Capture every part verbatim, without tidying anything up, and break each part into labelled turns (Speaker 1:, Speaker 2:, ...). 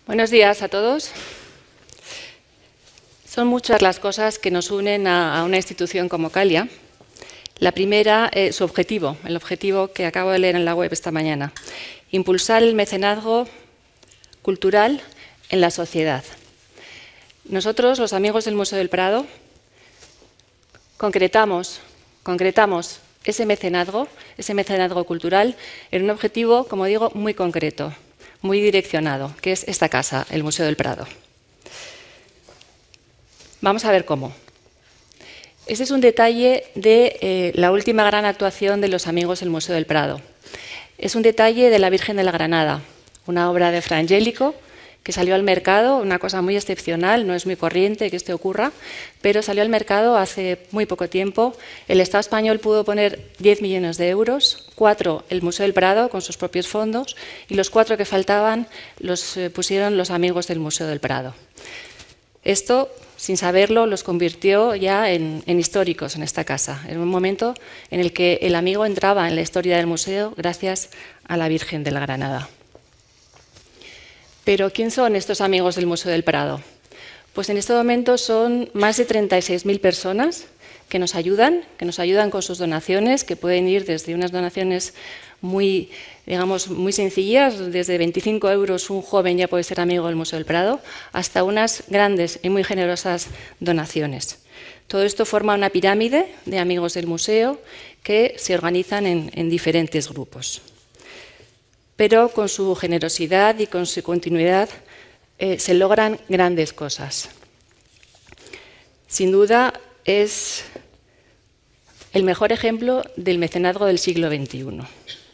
Speaker 1: Buenos días a todos. Son muchas las cosas que nos unen a, a una institución como Calia. La primera, eh, su objetivo, el objetivo que acabo de leer en la web esta mañana. Impulsar el mecenazgo cultural en la sociedad. Nosotros, los amigos del Museo del Prado, concretamos, concretamos ese mecenazgo, ese mecenazgo cultural en un objetivo, como digo, muy concreto, muy direccionado, que es esta casa, el Museo del Prado. Vamos a ver cómo. Este es un detalle de eh, la última gran actuación de los amigos del Museo del Prado. Es un detalle de la Virgen de la Granada, una obra de Fra Angelico que salió al mercado, una cosa muy excepcional, no es muy corriente que esto ocurra, pero salió al mercado hace muy poco tiempo. El Estado español pudo poner diez millones de euros, cuatro el Museo del Prado con sus propios fondos y los cuatro que faltaban los eh, pusieron los amigos del Museo del Prado. Esto, sin saberlo, los convirtió ya en, en históricos en esta casa, en un momento en el que el amigo entraba en la historia del museo gracias a la Virgen de la Granada. Pero, ¿quién son estos amigos del Museo del Prado? Pues en este momento son más de treinta y seis mil personas que nos ayudan, que nos ayudan con sus donaciones, que pueden ir desde unas donaciones muy, digamos, muy sencillas, desde veinticinco euros un joven ya puede ser amigo del Museo del Prado, hasta unas grandes y muy generosas donaciones. Todo esto forma una pirámide de amigos del museo que se organizan en, en diferentes grupos. Pero con su generosidad y con su continuidad eh, se logran grandes cosas. Sin duda es el mejor ejemplo del mecenazgo del siglo veintiuno.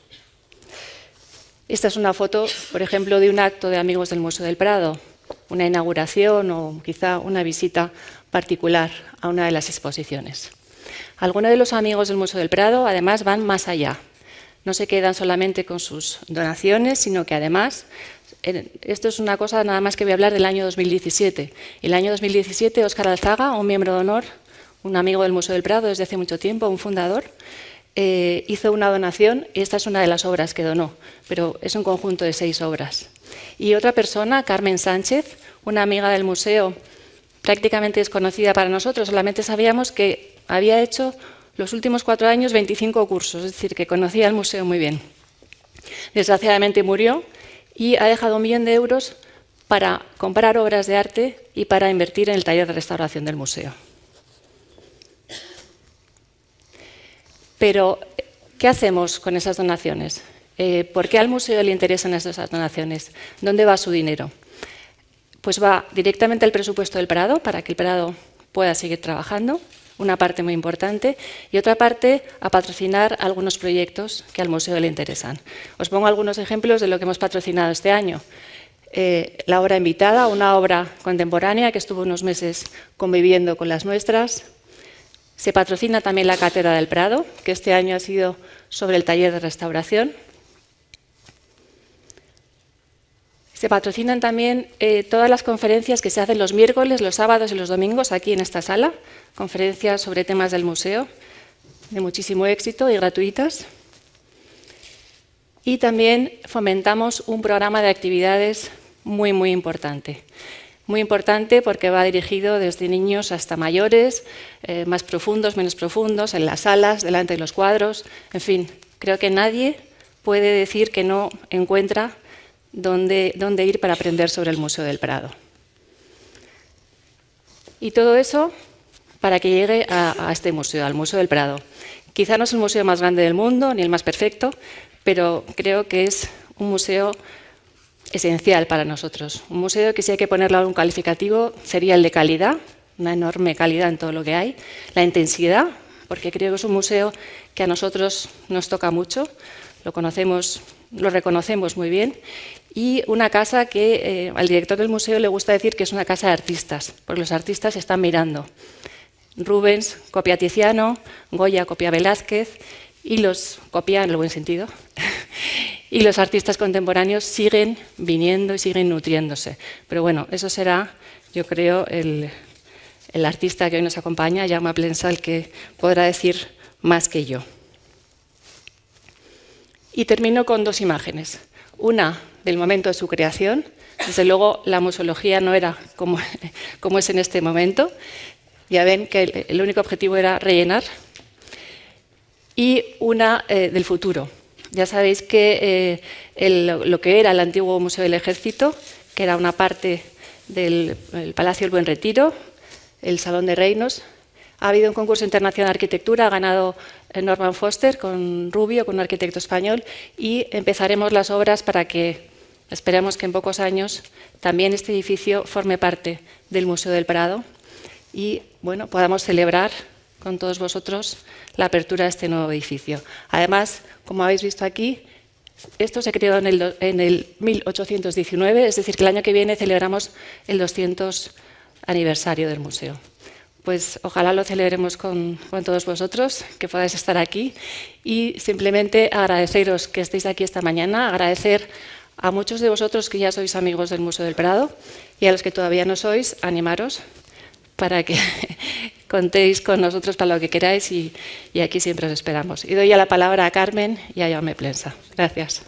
Speaker 1: Esta es una foto, por ejemplo, de un acto de amigos del Museo del Prado, una inauguración o quizá una visita particular a una de las exposiciones. Algunos de los amigos del Museo del Prado además van más allá. No se quedan solamente con sus donaciones, sino que además, esto es una cosa nada más que voy a hablar del año dos mil diecisiete. El año dos mil diecisiete, Óscar Alzaga, un miembro de honor, un amigo del Museo del Prado desde hace mucho tiempo, un fundador, eh, hizo una donación y esta es una de las obras que donó, pero es un conjunto de seis obras. Y otra persona, Carmen Sánchez, una amiga del museo prácticamente desconocida para nosotros, solamente sabíamos que había hecho los últimos cuatro años veinticinco cursos, es decir, que conocía el museo muy bien. Desgraciadamente murió y ha dejado un millón de euros para comprar obras de arte y para invertir en el taller de restauración del museo. Pero, ¿qué hacemos con esas donaciones? Eh, ¿Por qué al museo le interesan esas donaciones? ¿Dónde va su dinero? Pues va directamente al presupuesto del Prado para que el Prado pueda seguir trabajando, una parte muy importante, y otra parte a patrocinar algunos proyectos que al museo le interesan. Os pongo algunos ejemplos de lo que hemos patrocinado este año. Eh, la obra invitada, una obra contemporánea que estuvo unos meses conviviendo con las nuestras. Se patrocina también la Cátedra del Prado, que este año ha sido sobre el taller de restauración. Se patrocinan también eh, todas las conferencias que se hacen los miércoles, los sábados y los domingos aquí en esta sala, conferencias sobre temas del museo, de muchísimo éxito y gratuitas. Y también fomentamos un programa de actividades muy, muy importante. Muy importante porque va dirigido desde niños hasta mayores, eh, más profundos, menos profundos, en las salas, delante de los cuadros. En fin, creo que nadie puede decir que no encuentra dónde, dónde ir para aprender sobre el Museo del Prado. Y todo eso para que llegue a, a este museo, al Museo del Prado. Quizá no es el museo más grande del mundo, ni el más perfecto, pero creo que es un museo esencial para nosotros. Un museo que si hay que ponerle algún calificativo sería el de calidad, una enorme calidad en todo lo que hay, la intensidad, porque creo que es un museo que a nosotros nos toca mucho, lo conocemos, lo reconocemos muy bien, y una casa que eh, al director del museo le gusta decir que es una casa de artistas, porque los artistas están mirando. Rubens copia a Tiziano, Goya copia a Velázquez, y los copia en el buen sentido, y los artistas contemporáneos siguen viniendo y siguen nutriéndose. Pero bueno, eso será, yo creo, el, el artista que hoy nos acompaña, Jaume Plensal, que podrá decir más que yo. Y termino con dos imágenes. Una, del momento de su creación. Desde luego, la museología no era como, como es en este momento. Ya ven que el, el único objetivo era rellenar. Y una eh, del futuro. Ya sabéis que eh, el, lo que era el antiguo Museo del Ejército, que era una parte del Palacio del Buen Retiro, el Salón de Reinos. Ha habido un concurso internacional de arquitectura, ha ganado Norman Foster con Rubio, con un arquitecto español, y empezaremos las obras para que, esperemos que en pocos años, también este edificio forme parte del Museo del Prado y bueno, podamos celebrar con todos vosotros la apertura de este nuevo edificio. Además, como habéis visto aquí, esto se creó en el, en el mil ochocientos diecinueve, es decir, que el año que viene celebramos el doscientos aniversario del museo. Pues ojalá lo celebremos con, con todos vosotros, que podáis estar aquí, y simplemente agradeceros que estéis aquí esta mañana, agradecer a muchos de vosotros que ya sois amigos del Museo del Prado y a los que todavía no sois, animaros para que contéis con nosotros para lo que queráis y, y aquí siempre os esperamos. Y doy ya la palabra a Carmen y a Jaume Plensa. Gracias.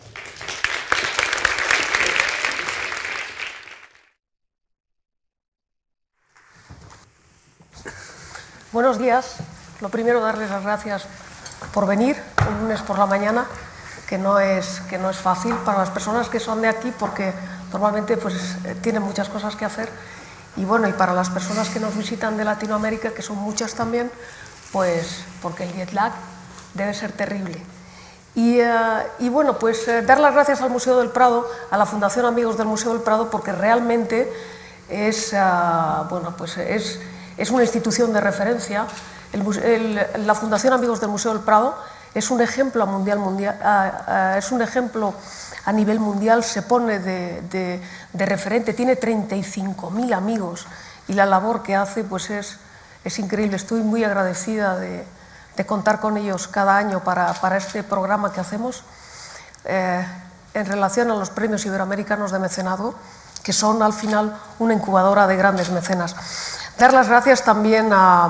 Speaker 2: Buenos días. Lo primero, darles las gracias por venir un lunes por la mañana, que no es, que no es fácil para las personas que son de aquí, porque normalmente pues, tienen muchas cosas que hacer. Y bueno, y para las personas que nos visitan de Latinoamérica, que son muchas también, pues porque el jet lag debe ser terrible. Y, uh, y bueno, pues eh, dar las gracias al Museo del Prado, a la Fundación Amigos del Museo del Prado, porque realmente es, uh, bueno, pues es, es una institución de referencia. El, el, la Fundación Amigos del Museo del Prado es un ejemplo mundial, mundial uh, uh, es un ejemplo a nivel mundial, se pone de, de, de referente, tiene treinta y cinco mil amigos y la labor que hace pues es, es increíble. Estoy muy agradecida de, de contar con ellos cada año para, para este programa que hacemos eh, en relación a los premios iberoamericanos de mecenazgo, que son al final una incubadora de grandes mecenas. Dar las gracias también a,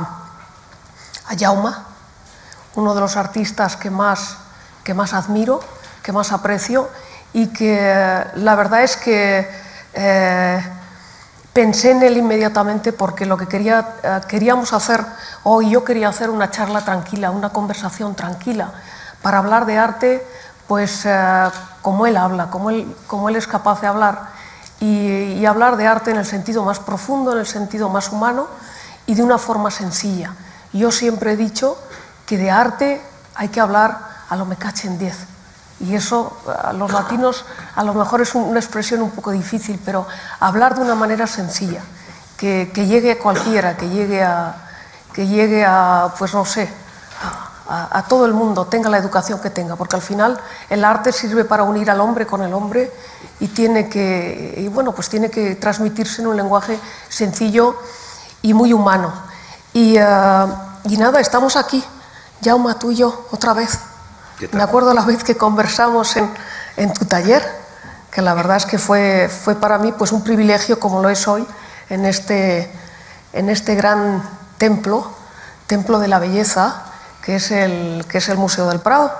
Speaker 2: a Jaume, uno de los artistas que más, que más admiro, que más aprecio, y que la verdad es que eh, pensé en él inmediatamente porque lo que quería, eh, queríamos hacer hoy, yo quería hacer una charla tranquila, una conversación tranquila, para hablar de arte pues eh, como él habla, como él, como él es capaz de hablar, y, y hablar de arte en el sentido más profundo, en el sentido más humano y de una forma sencilla. Yo siempre he dicho que de arte hay que hablar a lo me cachen diez. Y eso, a los latinos, a lo mejor es una expresión un poco difícil, pero hablar de una manera sencilla, que, que llegue a cualquiera, que llegue a, que llegue a pues no sé, a, a todo el mundo, tenga la educación que tenga, porque al final el arte sirve para unir al hombre con el hombre y tiene que, y bueno, pues tiene que transmitirse en un lenguaje sencillo y muy humano. Y, uh, y nada, estamos aquí, Jaume, tú y yo, otra vez. Me acuerdo la vez que conversamos en, en tu taller, que la verdad es que fue, fue para mí pues, un privilegio, como lo es hoy, en este, en este gran templo, templo de la belleza, que es el, que es el Museo del Prado.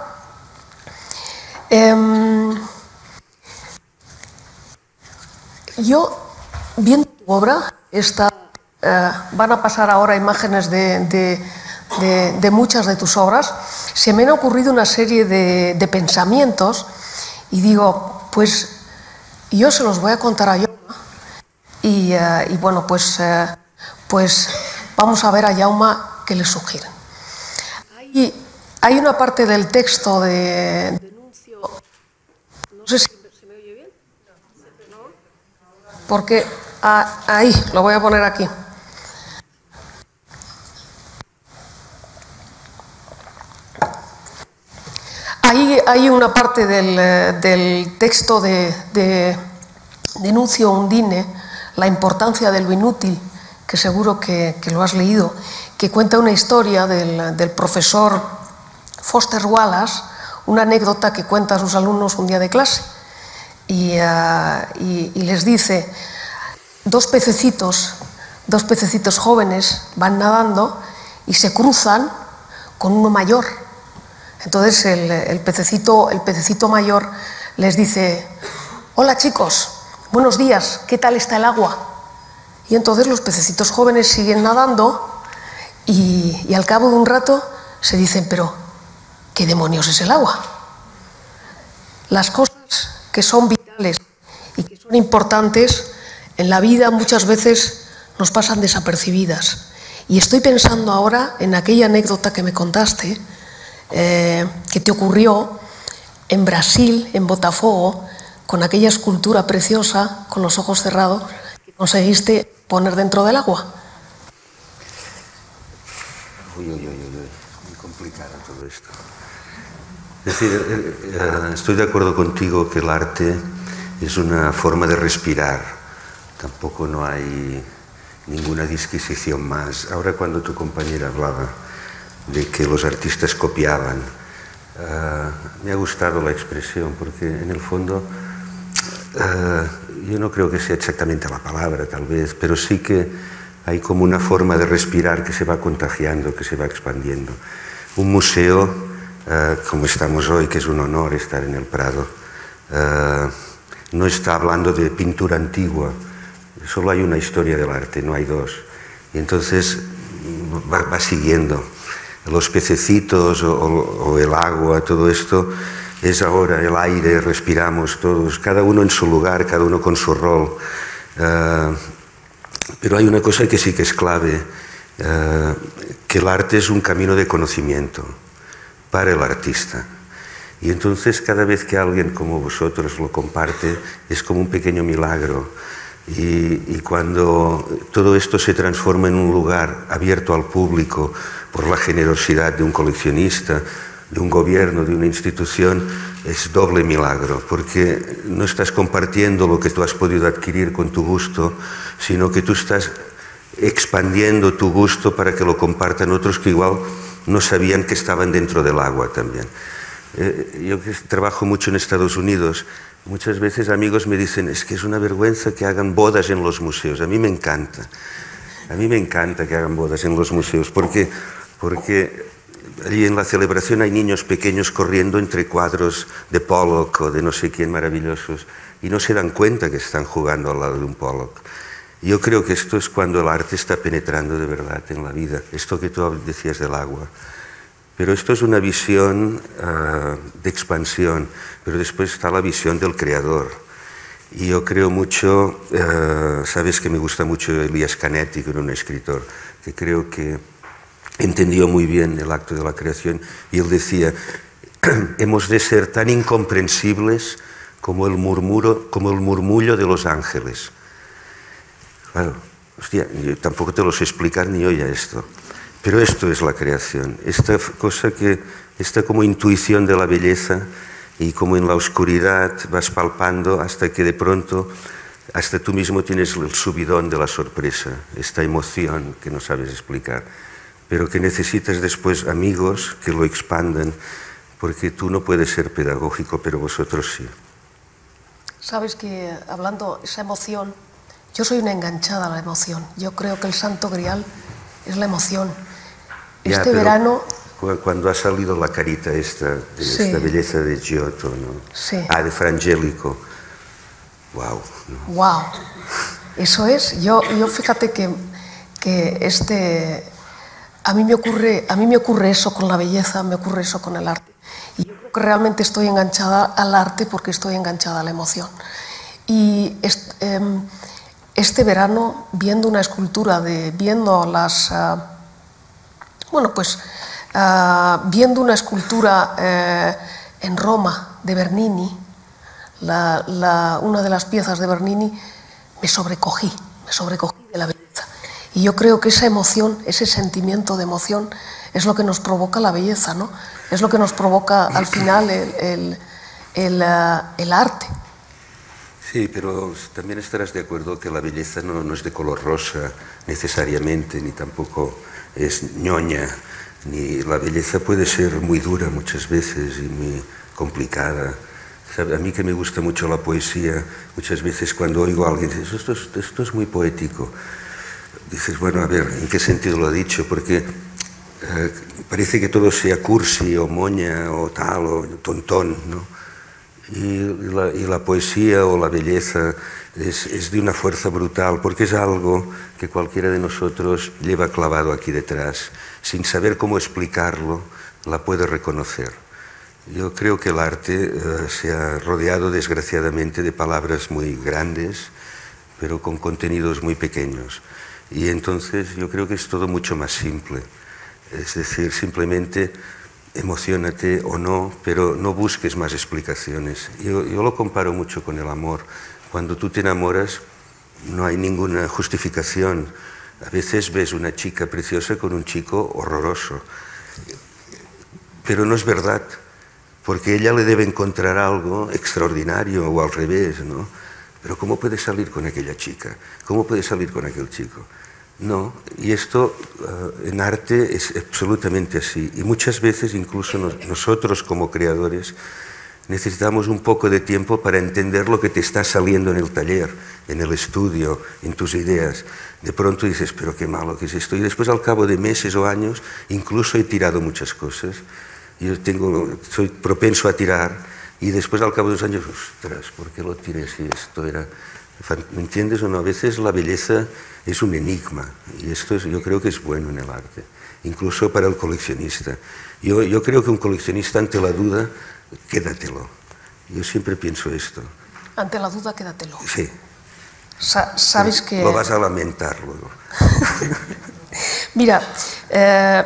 Speaker 2: Eh, yo, viendo tu obra, esta, eh, van a pasar ahora imágenes de, de, de, de muchas de tus obras, se me han ocurrido una serie de, de pensamientos y digo, pues yo se los voy a contar a Jaume y, uh, y bueno, pues, uh, pues vamos a ver a Jaume qué le sugieren. Hay, hay una parte del texto de, de Nuncio, no sé si se me oye bien, porque ah, ahí, lo voy a poner aquí. Hay, hay una parte del, del texto de, de, de Nuncio Undine, La importancia de lo inútil, que seguro que, que lo has leído, que cuenta una historia del, del profesor Foster Wallace, una anécdota que cuenta a sus alumnos un día de clase. Y, uh, y, y les dice, dos pececitos, dos pececitos jóvenes van nadando y se cruzan con uno mayor. Entonces el, el, pececito, el pececito mayor les dice: hola chicos, buenos días, ¿qué tal está el agua? Y entonces los pececitos jóvenes siguen nadando y, y al cabo de un rato se dicen: pero ¿qué demonios es el agua? Las cosas que son vitales y que son importantes en la vida muchas veces nos pasan desapercibidas. Y estoy pensando ahora en aquella anécdota que me contaste, eh, que te ocurrió en Brasil, en Botafogo, con aquella escultura preciosa, con los ojos cerrados, que conseguiste poner dentro del agua.
Speaker 3: Uy, uy, uy, uy, muy complicado todo esto. Es decir, eh, eh, estoy de acuerdo contigo que el arte es una forma de respirar. Tampoco no hay ninguna disquisición más. Ahora, cuando tu compañera hablaba de que los artistas copiaban, uh, me ha gustado la expresión, porque en el fondo uh, yo no creo que sea exactamente la palabra, tal vez, pero sí que hay como una forma de respirar que se va contagiando, que se va expandiendo. Un museo, uh, como estamos hoy, que es un honor estar en el Prado, uh, no está hablando de pintura antigua. Solo hay una historia del arte, no hay dos. Y entonces va, va siguiendo. Los pececitos o, o el agua, todo esto es ahora el aire, respiramos todos, cada uno en su lugar, cada uno con su rol. Uh, pero hay una cosa que sí que es clave, uh, que el arte es un camino de conocimiento para el artista. Y entonces cada vez que alguien como vosotros lo comparte, es como un pequeño milagro. Y, y cuando todo esto se transforma en un lugar abierto al público por la generosidad de un coleccionista, de un gobierno, de una institución, es doble milagro, porque no estás compartiendo lo que tú has podido adquirir con tu gusto, sino que tú estás expandiendo tu gusto para que lo compartan otros que igual no sabían que estaban dentro del agua también. Eh, yo que trabajo mucho en Estados Unidos, muchas veces amigos me dicen: es que es una vergüenza que hagan bodas en los museos. A mí me encanta, a mí me encanta que hagan bodas en los museos, porque, porque allí en la celebración hay niños pequeños corriendo entre cuadros de Pollock o de no sé quién maravillosos y no se dan cuenta que están jugando al lado de un Pollock. Yo creo que esto es cuando el arte está penetrando de verdad en la vida, esto que tú decías del agua. Pero esto es una visión uh, de expansión, pero después está la visión del creador. Y yo creo mucho, uh, sabes que me gusta mucho Elias Canetti, que era un escritor, que creo que entendió muy bien el acto de la creación, y él decía: hemos de ser tan incomprensibles como el murmuro, como el murmullo de los ángeles. Claro, hostia, yo tampoco te lo sé explicar ni oye esto. Pero esto es la creación, esta cosa que, esta como intuición de la belleza, y como en la oscuridad vas palpando hasta que de pronto, hasta tú mismo tienes el subidón de la sorpresa, esta emoción que no sabes explicar, pero que necesitas después amigos que lo expandan, porque tú no puedes ser pedagógico, pero vosotros sí.
Speaker 2: Sabes que, hablando de esa emoción, yo soy una enganchada a la emoción. Yo creo que el santo grial es la emoción.
Speaker 3: Ya,
Speaker 2: este verano...
Speaker 3: Cuando ha salido la carita esta, de
Speaker 2: sí.
Speaker 3: esta belleza de Giotto, ¿no?
Speaker 2: Sí.
Speaker 3: Ah, de Frangélico. Wow. ¿no?
Speaker 2: Wow. Eso es. Yo, yo fíjate que, que este... A mí, me ocurre, a mí me ocurre eso con la belleza, me ocurre eso con el arte. Y yo creo que realmente estoy enganchada al arte porque estoy enganchada a la emoción. Y este, eh, este verano, viendo una escultura, de, viendo las... Uh, bueno, pues uh, viendo una escultura eh, en Roma de Bernini, la, la, una de las piezas de Bernini, me sobrecogí, me sobrecogí de la belleza. Y yo creo que esa emoción, ese sentimiento de emoción, es lo que nos provoca la belleza, ¿no? Es lo que nos provoca al final el, el, el, uh, el arte.
Speaker 3: Sí, pero también estarás de acuerdo que la belleza no, no es de color rosa necesariamente, ni tampoco es ñoña, ni la belleza puede ser muy dura muchas veces y muy complicada. A mí que me gusta mucho la poesía, muchas veces cuando oigo a alguien decir: esto es, esto es muy poético, dices: bueno, a ver, ¿en qué sentido lo ha dicho? Porque eh, parece que todo sea cursi o moña o tal o tontón, ¿no? Y la, y la poesía o la belleza es, es de una fuerza brutal, porque es algo que cualquiera de nosotros lleva clavado aquí detrás. Sin saber cómo explicarlo, la puede reconocer. Yo creo que el arte eh, se ha rodeado, desgraciadamente, de palabras muy grandes, pero con contenidos muy pequeños. Y entonces yo creo que es todo mucho más simple. Es decir, simplemente emociónate o no, pero no busques más explicaciones. Yo, yo lo comparo mucho con el amor. Cuando tú te enamoras, no hay ninguna justificación. A veces ves una chica preciosa con un chico horroroso, pero no es verdad, porque ella le debe encontrar algo extraordinario o al revés, ¿no? Pero ¿cómo puede salir con aquella chica? ¿Cómo puede salir con aquel chico? No, y esto uh, en arte es absolutamente así. Y muchas veces, incluso nos, nosotros como creadores, necesitamos un poco de tiempo para entender lo que te está saliendo en el taller, en el estudio, en tus ideas. De pronto dices, pero qué malo que es esto. Y después, al cabo de meses o años, incluso he tirado muchas cosas. Yo tengo, soy propenso a tirar, y después, al cabo de unos años, ostras, ¿por qué lo tiré si esto era...? ¿Me entiendes o no? A veces la belleza es un enigma, y esto es, yo creo que es bueno en el arte, incluso para el coleccionista. Yo, yo creo que un coleccionista, ante la duda, quédatelo. Yo siempre pienso esto.
Speaker 2: Ante la duda, quédatelo.
Speaker 3: Sí.
Speaker 2: Sa Sabes que...
Speaker 3: Lo vas a lamentar luego.
Speaker 2: Mira, eh,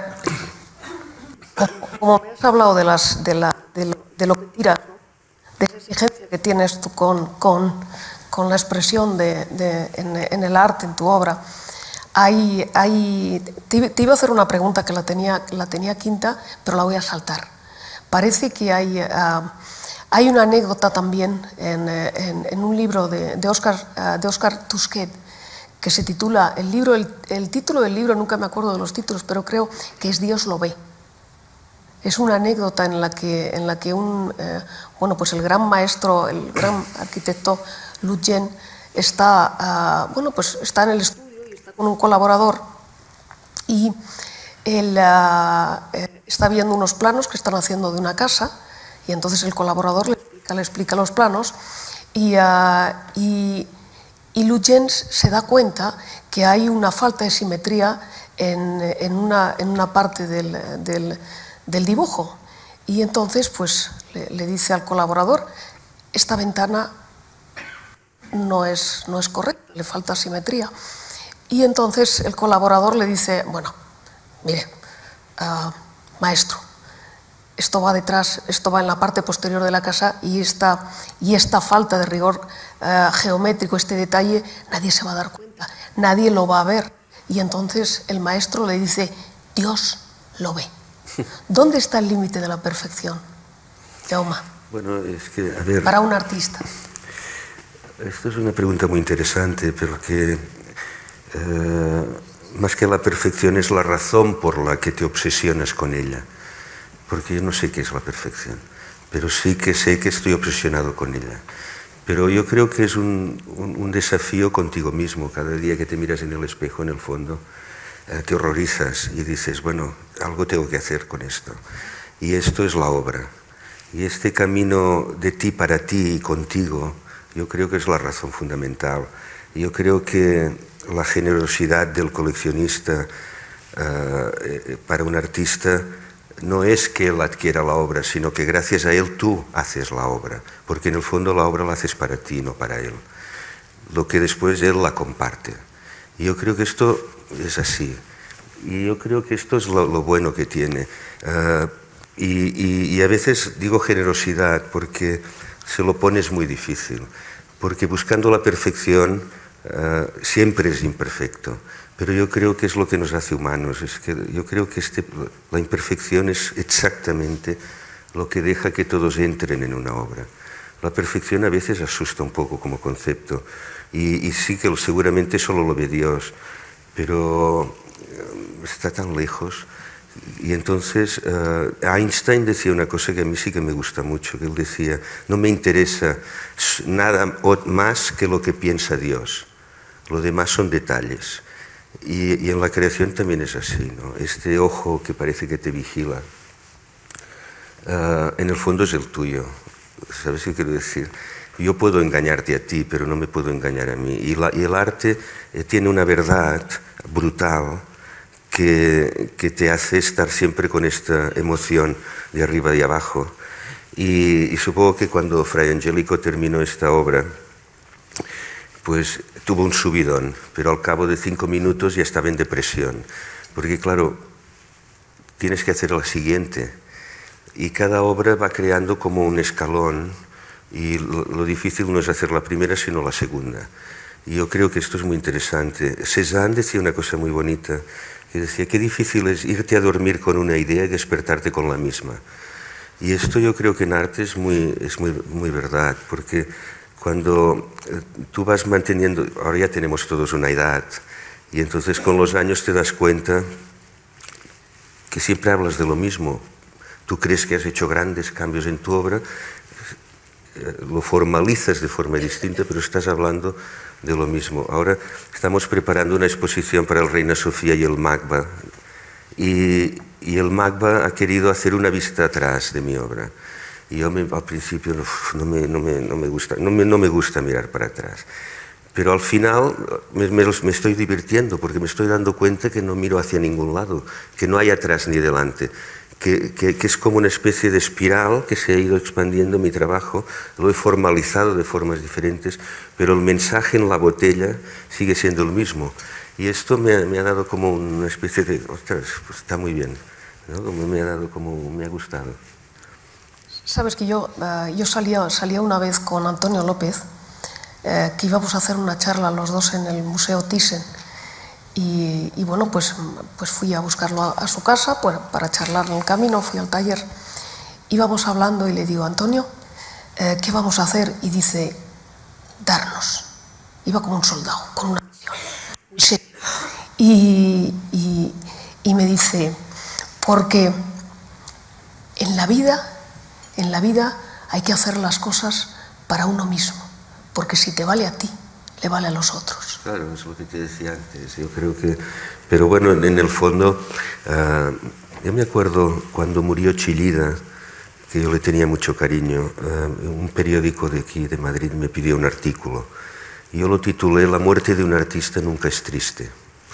Speaker 2: como me has hablado de, las, de, la, de, lo, de lo que tiras, de esa exigencia que tienes tú con... con con la expresión de, de, en, en el arte, en tu obra, hay, hay, te, te iba a hacer una pregunta que la tenía, la tenía quinta, pero la voy a saltar. Parece que hay, uh, hay una anécdota también en, en, en un libro de, de, Oscar, uh, de Oscar Tusquet, que se titula, el, libro, el, el título del libro, nunca me acuerdo de los títulos, pero creo que es Dios lo ve. Es una anécdota en la que, en la que un, eh, bueno, pues el gran maestro, el gran arquitecto Luyen está, uh, bueno, pues está en el estudio y está con un colaborador, y él uh, eh, está viendo unos planos que están haciendo de una casa, y entonces el colaborador le explica, le explica los planos, y, uh, y, y Luyen se da cuenta que hay una falta de simetría en, en, una, en una parte del, del, del dibujo, y entonces pues le, le dice al colaborador, esta ventana no es, no es correcta, le falta simetría. Y entonces el colaborador le dice, bueno, mire, uh, maestro, esto va detrás, esto va en la parte posterior de la casa, y esta, y esta falta de rigor uh, geométrico, este detalle, nadie se va a dar cuenta, nadie lo va a ver. Y entonces el maestro le dice, Dios lo ve. ¿Dónde está el límite de la perfección, Jaume?
Speaker 3: Bueno, es que, a ver...
Speaker 2: Para un artista.
Speaker 3: Esto es una pregunta muy interesante, porque eh, más que la perfección es la razón por la que te obsesionas con ella. Porque yo no sé qué es la perfección, pero sí que sé que estoy obsesionado con ella. Pero yo creo que es un, un, un desafío contigo mismo. Cada día que te miras en el espejo, en el fondo, eh, te horrorizas y dices, bueno, algo tengo que hacer con esto. Y esto es la obra. Y este camino de ti para ti y contigo, yo creo que es la razón fundamental. Yo creo que la generosidad del coleccionista uh, para un artista no es que él adquiera la obra, sino que gracias a él tú haces la obra, porque en el fondo la obra la haces para ti, no para él. Lo que después él la comparte. Y yo creo que esto es así. Y yo creo que esto es lo, lo bueno que tiene. Uh, y, y, y a veces digo generosidad porque se lo pones muy difícil, porque buscando la perfección uh, siempre es imperfecto, pero yo creo que es lo que nos hace humanos. Es que yo creo que este, la imperfección es exactamente lo que deja que todos entren en una obra. La perfección a veces asusta un poco como concepto, y, y sí que seguramente solo lo ve Dios, pero uh, está tan lejos. Y entonces uh, Einstein decía una cosa que a mí sí que me gusta mucho, que él decía, no me interesa nada más que lo que piensa Dios, lo demás son detalles. Y, y en la creación también es así, ¿no? Este ojo que parece que te vigila, uh, en el fondo es el tuyo. ¿sabes qué quiero decir? Yo puedo engañarte a ti, pero no me puedo engañar a mí. Y, la, y el arte eh, tiene una verdad brutal que, que te hace estar siempre con esta emoción de arriba y abajo. Y, y supongo que cuando Fray Angelico terminó esta obra, pues tuvo un subidón, pero al cabo de cinco minutos ya estaba en depresión. Porque claro, tienes que hacer la siguiente. Y cada obra va creando como un escalón. Y lo, lo difícil no es hacer la primera, sino la segunda. Y yo creo que esto es muy interesante. Cézanne decía una cosa muy bonita, que decía, qué difícil es irte a dormir con una idea y despertarte con la misma. Y esto yo creo que en arte es muy, es muy, muy verdad, porque cuando tú vas manteniendo, ahora ya tenemos todos una edad, y entonces con los años te das cuenta que siempre hablas de lo mismo. Tú crees que has hecho grandes cambios en tu obra, lo formalizas de forma distinta, pero estás hablando de lo mismo. Ahora estamos preparando una exposición para el Reina Sofía y el MACBA, y, y el MACBA ha querido hacer una vista atrás de mi obra. Y yo me, al principio uf, no, me, no, me, no, me gusta, no, me, no me gusta mirar para atrás. Pero al final me, me, me estoy divirtiendo porque me estoy dando cuenta que no miro hacia ningún lado, que no hay atrás ni delante. Que, que, que es como una especie de espiral que se ha ido expandiendo mi trabajo, lo he formalizado de formas diferentes, pero el mensaje en la botella sigue siendo el mismo. Y esto me, me ha dado como una especie de, ostras, pues está muy bien, ¿no? Como me ha dado como, me ha gustado.
Speaker 2: Sabes que yo, uh, yo salía, salía una vez con Antonio López, eh, que íbamos a hacer una charla los dos en el Museo Thyssen. Y, y bueno, pues, pues fui a buscarlo a, a su casa pues, para charlar en el camino, fui al taller. Íbamos hablando y le digo, Antonio, eh, ¿qué vamos a hacer? Y dice, darnos. Iba como un soldado, con una misión. Y, y, y me dice, porque en la vida, en la vida hay que hacer las cosas para uno mismo, porque si te vale a ti, le vale a los otros.
Speaker 3: Claro, es lo que te decía antes, yo creo que... Pero bueno, en el fondo, uh, yo me acuerdo cuando murió Chillida, que yo le tenía mucho cariño, uh, un periódico de aquí, de Madrid, me pidió un artículo, y yo lo titulé La muerte de un artista nunca es triste.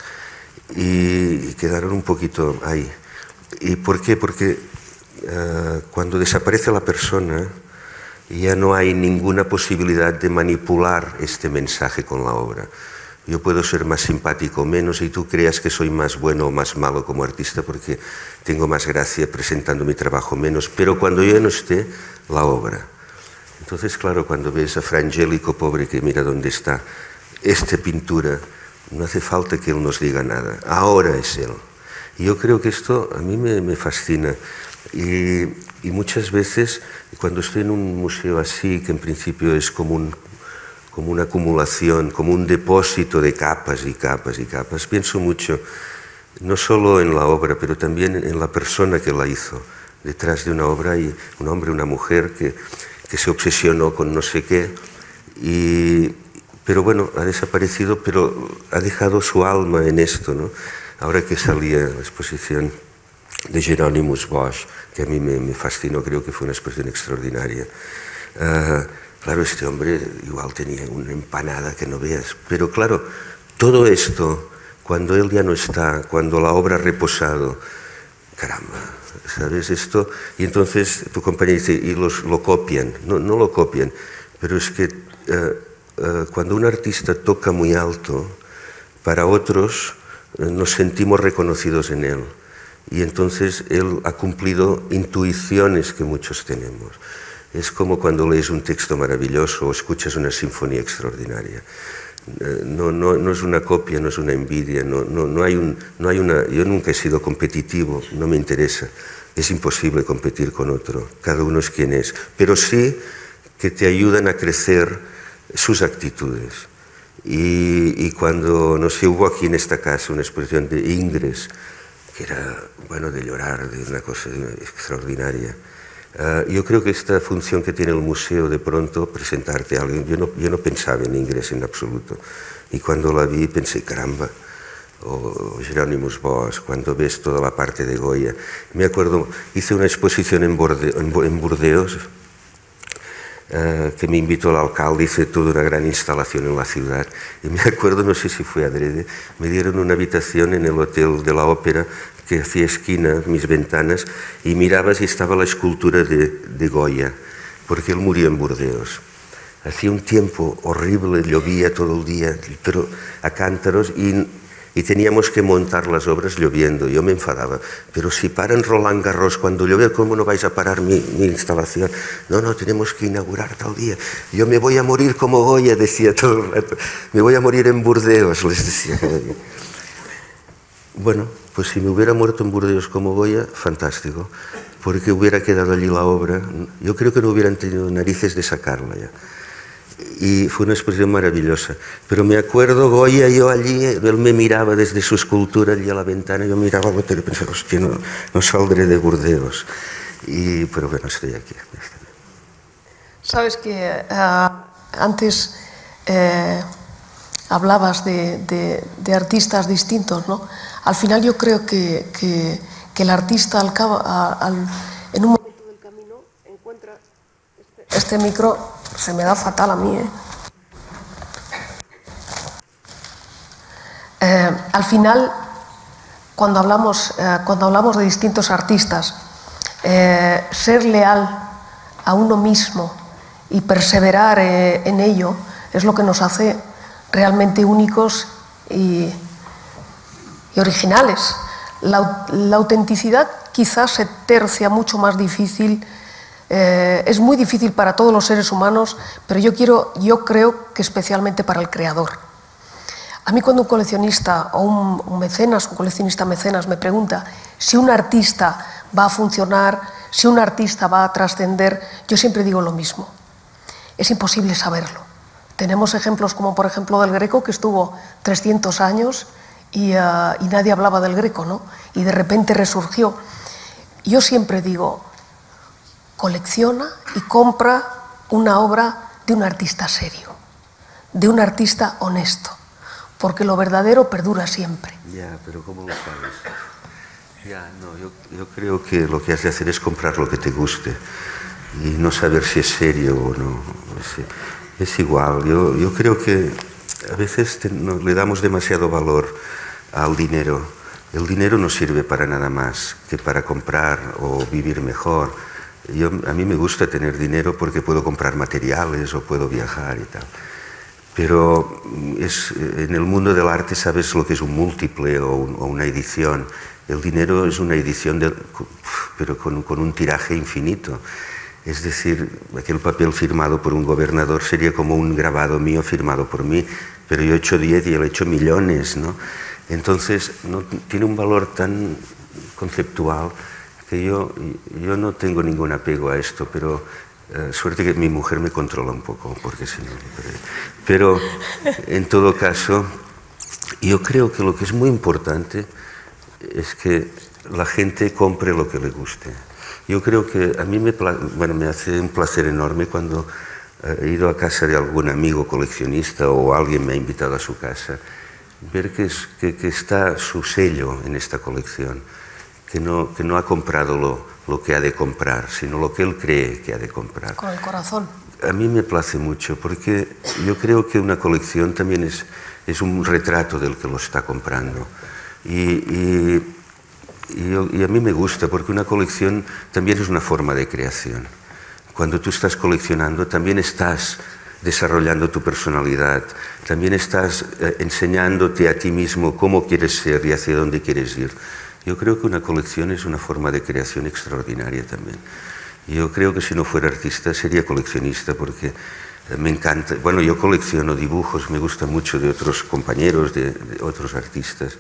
Speaker 3: Y, y quedaron un poquito ahí. ¿Y por qué? Porque uh, cuando desaparece la persona, ya no hay ninguna posibilidad de manipular este mensaje con la obra. Yo puedo ser más simpático o menos y tú creas que soy más bueno o más malo como artista porque tengo más gracia presentando mi trabajo menos, pero cuando yo no esté, la obra. Entonces, claro, cuando ves a Fray Angelico, pobre, que mira dónde está, esta pintura, no hace falta que él nos diga nada, ahora es él. Y yo creo que esto a mí me, me fascina. Y, y muchas veces, cuando estoy en un museo así, que en principio es como, un, como una acumulación, como un depósito de capas y capas y capas, pienso mucho, no solo en la obra, pero también en la persona que la hizo. Detrás de una obra hay un hombre, una mujer que, que se obsesionó con no sé qué, y, pero bueno, ha desaparecido, pero ha dejado su alma en esto, ¿no? Ahora que salía la exposición de Hieronymus Bosch, que a mí me, me fascinó, creo que fue una exposición extraordinaria. Uh, claro, este hombre igual tenía una empanada que no veas, pero claro, todo esto, cuando él ya no está, cuando la obra ha reposado, caramba, ¿sabes esto? Y entonces tu compañero dice, y los, lo copian, no, no lo copian, pero es que uh, uh, cuando un artista toca muy alto, para otros uh, nos sentimos reconocidos en él. Y entonces él ha cumplido intuiciones que muchos tenemos. Es como cuando lees un texto maravilloso o escuchas una sinfonía extraordinaria. No, no, no es una copia, no es una envidia, no, no, no hay un, no hay una... Yo nunca he sido competitivo, no me interesa. Es imposible competir con otro, cada uno es quien es. Pero sí que te ayudan a crecer sus actitudes. Y, y cuando, no sé, hubo aquí en esta casa una exposición de Ingres, que era, bueno, de llorar, de una cosa extraordinaria. Uh, yo creo que esta función que tiene el museo de pronto, presentarte a alguien, yo no, yo no pensaba en Ingres en absoluto, y cuando la vi pensé, caramba, o Hieronymus Bosch, cuando ves toda la parte de Goya. Me acuerdo, hice una exposición en, Borde, en, en Burdeos, eh, que me invitó el alcalde, hice toda una gran instalación en la ciudad. Y me acuerdo, no sé si fue adrede, me dieron una habitación en el Hotel de la Ópera que hacía esquina, mis ventanas, y mirabas y estaba la escultura de, de Goya, porque él murió en Burdeos. Hacía un tiempo horrible, llovía todo el día, pero a cántaros, y, y teníamos que montar las obras lloviendo. Yo me enfadaba, pero si paran Roland Garros cuando llueve, ¿cómo no vais a parar mi, mi instalación? No, no, tenemos que inaugurar tal día. Yo me voy a morir como Goya, decía todo el rato. Me voy a morir en Burdeos, les decía cada día. Bueno, pues si me hubiera muerto en Burdeos como Goya, fantástico, porque hubiera quedado allí la obra. Yo creo que no hubieran tenido narices de sacarla ya. Y fue una exposición maravillosa. Pero me acuerdo, Goya, yo allí, él me miraba desde su escultura allí a la ventana, yo miraba a Goya y pensaba, hostia, no, no saldré de Burdeos. Y, pero bueno, estoy aquí.
Speaker 2: Sabes que uh, antes eh, hablabas de, de, de artistas distintos, ¿no? Al final yo creo que, que, que el artista al cabo, a, al, en un momento del camino encuentra este, este micro, se me da fatal a mí, ¿eh? Eh, al final, cuando hablamos, eh, cuando hablamos de distintos artistas, eh, ser leal a uno mismo y perseverar eh, en ello es lo que nos hace realmente únicos y, y originales. La, la autenticidad quizás se tercia mucho más difícil, eh, es muy difícil para todos los seres humanos, pero yo, quiero, yo creo que especialmente para el creador. A mí cuando un coleccionista o un, un mecenas, un coleccionista mecenas me pregunta si un artista va a funcionar, si un artista va a trascender, yo siempre digo lo mismo. Es imposible saberlo. Tenemos ejemplos como por ejemplo del Greco, que estuvo trescientos años y, uh, y nadie hablaba del Greco, ¿no? Y de repente resurgió. Yo siempre digo, colecciona y compra una obra de un artista serio, de un artista honesto, porque lo verdadero perdura siempre.
Speaker 3: Ya, pero ¿cómo lo sabes? Ya, no, yo, yo creo que lo que has de hacer es comprar lo que te guste y no saber si es serio o no. Es, es igual, yo, yo creo que a veces te, no, le damos demasiado valor al dinero. El dinero no sirve para nada más que para comprar o vivir mejor. Yo, a mí me gusta tener dinero porque puedo comprar materiales o puedo viajar y tal. Pero es, en el mundo del arte sabes lo que es un múltiple o, un, o una edición. El dinero es una edición, de, pero con, con un tiraje infinito. Es decir, aquel papel firmado por un gobernador sería como un grabado mío firmado por mí, pero yo he hecho diez y él ha hecho millones, ¿no? Entonces, no, tiene un valor tan conceptual que yo, yo no tengo ningún apego a esto, pero eh, suerte que mi mujer me controla un poco, porque si no... Pero, en todo caso, yo creo que lo que es muy importante es que la gente compre lo que le guste. Yo creo que a mí me, bueno, me hace un placer enorme cuando he ido a casa de algún amigo coleccionista o alguien me ha invitado a su casa, ver que, es, que, que está su sello en esta colección, que no, que no ha comprado lo, lo que ha de comprar, sino lo que él cree que ha de comprar.
Speaker 2: Con el corazón.
Speaker 3: A mí me place mucho porque yo creo que una colección también es, es un retrato del que lo está comprando. Y, y, y, yo, y a mí me gusta porque una colección también es una forma de creación. Cuando tú estás coleccionando también estás desarrollando tu personalidad, también estás eh, enseñándote a ti mismo cómo quieres ser y hacia dónde quieres ir. Yo creo que una colección es una forma de creación extraordinaria también. Yo creo que si no fuera artista sería coleccionista porque me encanta. Bueno, yo colecciono dibujos, me gusta mucho de otros compañeros, de, de otros artistas.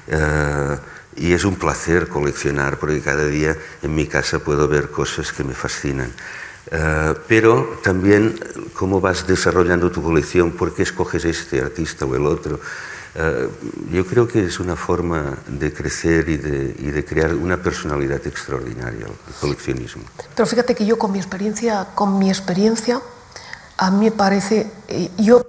Speaker 3: Uh, y es un placer coleccionar porque cada día en mi casa puedo ver cosas que me fascinan. Uh, pero también cómo vas desarrollando tu colección, por qué escoges este artista o el otro. Uh, yo creo que es una forma de crecer y de, y de crear una personalidad extraordinaria, el coleccionismo.
Speaker 2: Pero fíjate que yo con mi experiencia, con mi experiencia, a mí me parece, eh, yo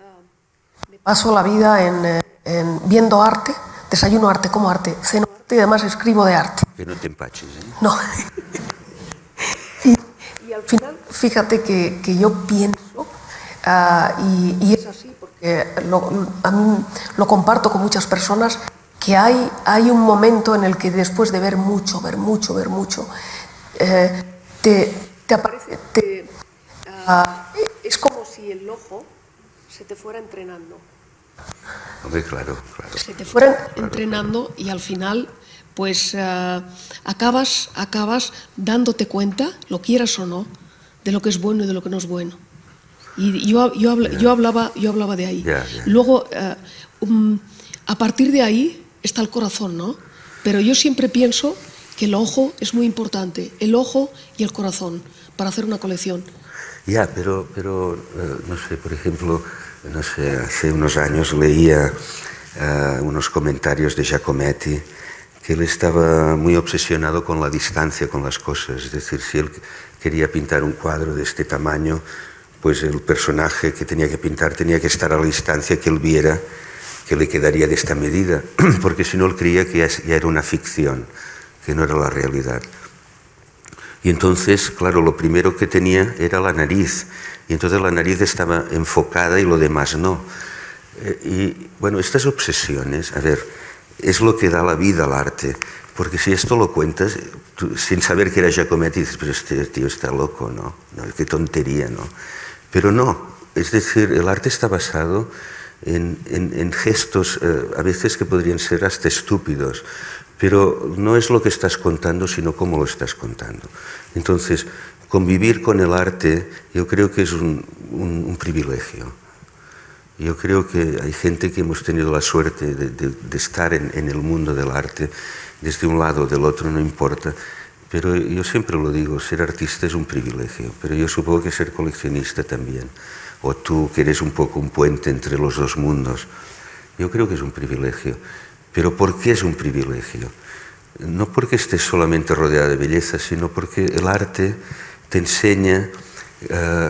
Speaker 2: me paso la vida en, en viendo arte, desayuno arte, como arte, ceno arte y además escribo de arte.
Speaker 3: Que no te empaches, ¿eh?
Speaker 2: No. y, y al final, fíjate que, que yo pienso, uh, y, y es así, porque lo, a mí lo comparto con muchas personas, que hay, hay un momento en el que después de ver mucho, ver mucho, ver mucho, eh, te, te aparece, te, uh, es como si el ojo se te fuera entrenando.
Speaker 3: Hombre, claro, claro.
Speaker 2: Se te fueran
Speaker 3: claro,
Speaker 2: entrenando claro. Y al final, pues uh, acabas, acabas dándote cuenta, lo quieras o no, de lo que es bueno y de lo que no es bueno. Y yo, yo, habla, yeah. yo, hablaba, yo hablaba de ahí.
Speaker 3: Yeah, yeah.
Speaker 2: Luego, uh, um, a partir de ahí está el corazón, ¿no? Pero yo siempre pienso que el ojo es muy importante, el ojo y el corazón, para hacer una colección.
Speaker 3: Ya, yeah, pero, pero uh, no sé, por ejemplo, no sé, hace unos años leía uh, unos comentarios de Giacometti, que él estaba muy obsesionado con la distancia, con las cosas. Es decir, si él quería pintar un cuadro de este tamaño, pues el personaje que tenía que pintar tenía que estar a la distancia que él viera que le quedaría de esta medida, porque si no él creía que ya era una ficción, que no era la realidad. Y entonces, claro, lo primero que tenía era la nariz, y entonces la nariz estaba enfocada y lo demás no. Y bueno, estas obsesiones, a ver, es lo que da la vida al arte, porque si esto lo cuentas tú, sin saber que era Giacometti, dices, pero este tío está loco, ¿no? No, qué tontería, ¿no? Pero no, es decir, el arte está basado en, en, en gestos, eh, a veces que podrían ser hasta estúpidos, pero no es lo que estás contando, sino cómo lo estás contando. Entonces, convivir con el arte yo creo que es un, un, un privilegio. Yo creo que hay gente que hemos tenido la suerte de, de, de estar en, en el mundo del arte, desde un lado o del otro, no importa, pero yo siempre lo digo, ser artista es un privilegio, pero yo supongo que ser coleccionista también, o tú que eres un poco un puente entre los dos mundos, yo creo que es un privilegio. Pero ¿por qué es un privilegio? No porque estés solamente rodeada de belleza, sino porque el arte te enseña uh,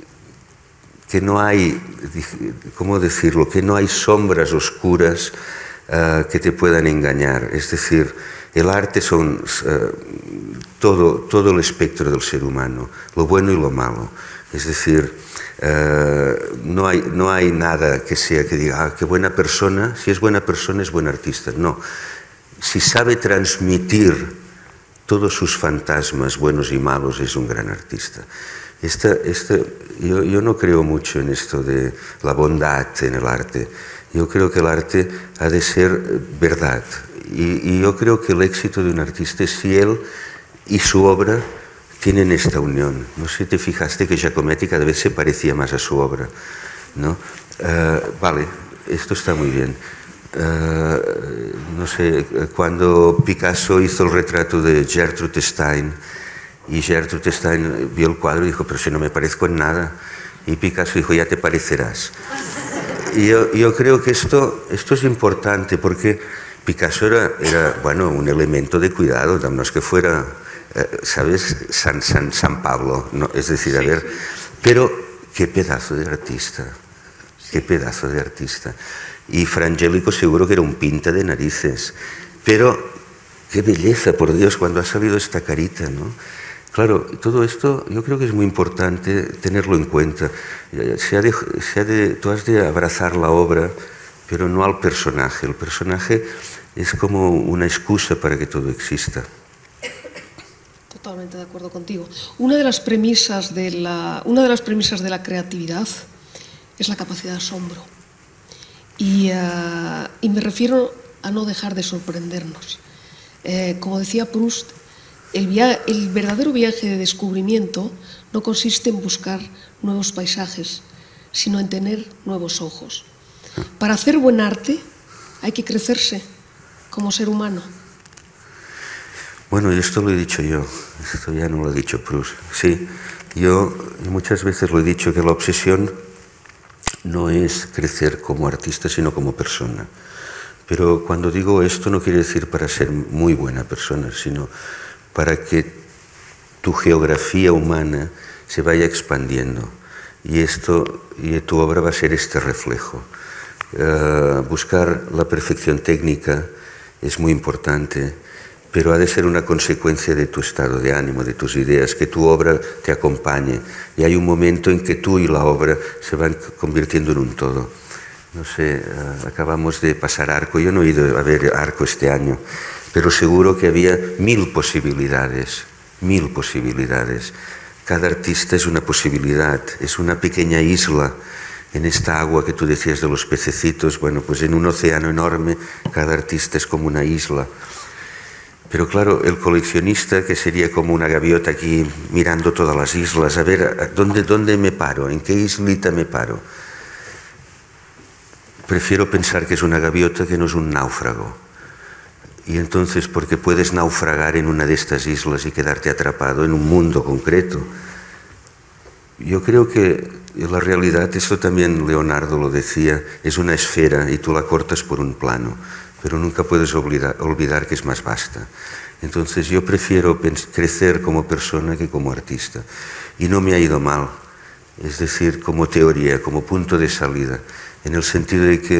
Speaker 3: que no hay, ¿cómo decirlo?, que no hay sombras oscuras uh, que te puedan engañar. Es decir, el arte son uh, todo, todo el espectro del ser humano, lo bueno y lo malo. Es decir, uh, no, hay, no hay nada que sea que diga, ah, qué buena persona, si es buena persona es buen artista. No, si sabe transmitir todos sus fantasmas, buenos y malos, es un gran artista. Esta, esta, yo, yo no creo mucho en esto de la bondad en el arte. Yo creo que el arte ha de ser verdad. Y, y yo creo que el éxito de un artista es si él y su obra tienen esta unión. No sé si te fijaste que Giacometti cada vez se parecía más a su obra, ¿no? Uh, vale, esto está muy bien. Uh, no sé, cuando Picasso hizo el retrato de Gertrude Stein, y Gertrude Stein vio el cuadro y dijo, pero si no me parezco en nada. Y Picasso dijo, ya te parecerás. Y yo, yo creo que esto, esto es importante porque Picasso era, era, bueno, un elemento de cuidado, no es que fuera, eh, ¿sabes?, San, San, San Pablo, ¿no? Es decir, a ver, pero qué pedazo de artista, qué pedazo de artista. Y Frangélico seguro que era un pinta de narices, pero qué belleza, por Dios, cuando ha salido esta carita, ¿no? Claro, todo esto yo creo que es muy importante tenerlo en cuenta. Se ha de, se ha de, tú has de abrazar la obra, pero no al personaje. El personaje es como una excusa para que todo exista.
Speaker 2: Totalmente de acuerdo contigo. Una de las premisas de la, una de las premisas de la creatividad es la capacidad de asombro. Y, uh, y me refiero a no dejar de sorprendernos. Eh, como decía Proust, el, via el verdadero viaje de descubrimiento no consiste en buscar nuevos paisajes, sino en tener nuevos ojos. Para hacer buen arte hay que crecerse como ser humano.
Speaker 3: Bueno, esto lo he dicho yo, esto ya no lo ha dicho Proust. Sí, yo muchas veces lo he dicho, que la obsesión no es crecer como artista, sino como persona. Pero cuando digo esto no quiere decir para ser muy buena persona, sino para que tu geografía humana se vaya expandiendo. Y, esto, y tu obra va a ser este reflejo. Uh, buscar la perfección técnica es muy importante, pero ha de ser una consecuencia de tu estado de ánimo, de tus ideas, que tu obra te acompañe. Y hay un momento en que tú y la obra se van convirtiendo en un todo. No sé, acabamos de pasar Arco. Yo no he ido a ver Arco este año, pero seguro que había mil posibilidades, mil posibilidades. Cada artista es una posibilidad, es una pequeña isla en esta agua que tú decías de los pececitos. Bueno, pues en un océano enorme cada artista es como una isla. Pero claro, el coleccionista, que sería como una gaviota aquí mirando todas las islas, a ver, ¿dónde, dónde me paro? ¿En qué islita me paro? Prefiero pensar que es una gaviota que no es un náufrago. Y entonces, porque puedes naufragar en una de estas islas y quedarte atrapado en un mundo concreto. Yo creo que la realidad, esto también Leonardo lo decía, es una esfera y tú la cortas por un plano, pero nunca puedes olvidar, olvidar que es más vasta. Entonces yo prefiero crecer como persona que como artista. Y no me ha ido mal, es decir, como teoría, como punto de salida, en el sentido de que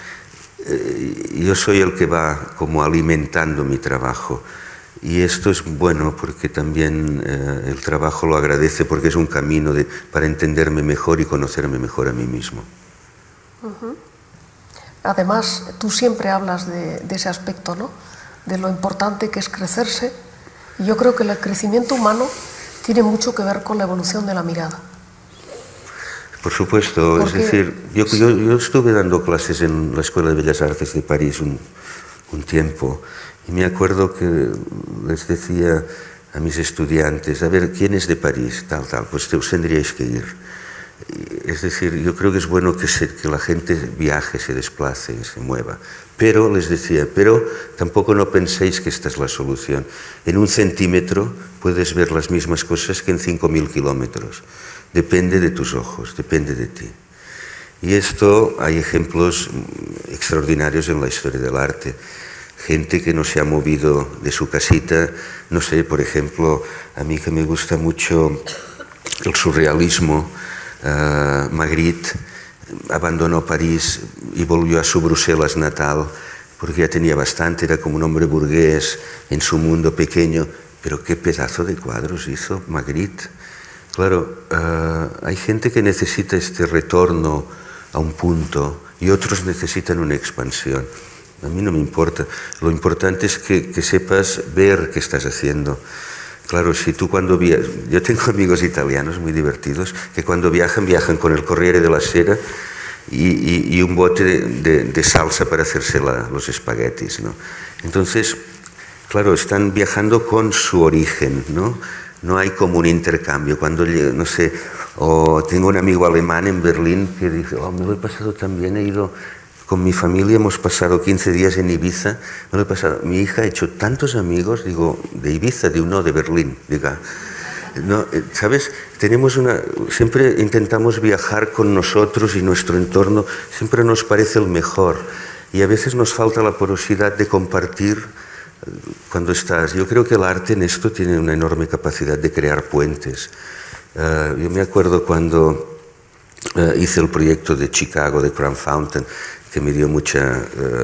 Speaker 3: eh, yo soy el que va como alimentando mi trabajo. Y esto es bueno porque también eh, el trabajo lo agradece, porque es un camino de, para entenderme mejor y conocerme mejor a mí mismo.
Speaker 2: Uh-huh. Además, tú siempre hablas de, de ese aspecto, ¿no? De lo importante que es crecerse. Y yo creo que el crecimiento humano tiene mucho que ver con la evolución de la mirada.
Speaker 3: Por supuesto, porque, es decir, yo, yo, yo estuve dando clases en la Escuela de Bellas Artes de París un, un tiempo y me acuerdo que les decía a mis estudiantes, a ver, ¿quién es de París? Tal, tal, pues os tendríais que ir. Es decir, yo creo que es bueno que, se, que la gente viaje, se desplace, se mueva. Pero, les decía, pero tampoco no penséis que esta es la solución. En un centímetro puedes ver las mismas cosas que en cinco mil kilómetros. Depende de tus ojos, depende de ti. Y esto, hay ejemplos extraordinarios en la historia del arte. Gente que no se ha movido de su casita, no sé, por ejemplo, a mí que me gusta mucho el surrealismo, Uh, Magritte abandonó París y volvió a su Bruselas natal porque ya tenía bastante, era como un hombre burgués en su mundo pequeño, pero qué pedazo de cuadros hizo Magritte. Claro, uh, hay gente que necesita este retorno a un punto y otros necesitan una expansión. A mí no me importa, lo importante es que, que sepas ver qué estás haciendo. Claro, si tú cuando viajas, yo tengo amigos italianos muy divertidos que cuando viajan, viajan con el Corriere della Sera y, y, y un bote de, de, de salsa para hacerse la, los espaguetis, ¿no? Entonces, claro, están viajando con su origen, ¿no? No hay como un intercambio. Cuando, no sé, o tengo un amigo alemán en Berlín que dice, oh, me lo he pasado tan bien, he ido con mi familia, hemos pasado quince días en Ibiza, me lo he pasado, mi hija ha hecho tantos amigos, digo, de Ibiza, digo, no, de Berlín, diga. No, ¿sabes? Tenemos una, siempre intentamos viajar con nosotros y nuestro entorno siempre nos parece el mejor y a veces nos falta la porosidad de compartir cuando estás. Yo creo que el arte en esto tiene una enorme capacidad de crear puentes. Uh, yo me acuerdo cuando uh, hice el proyecto de Chicago, de Crown Fountain, que me dio mucha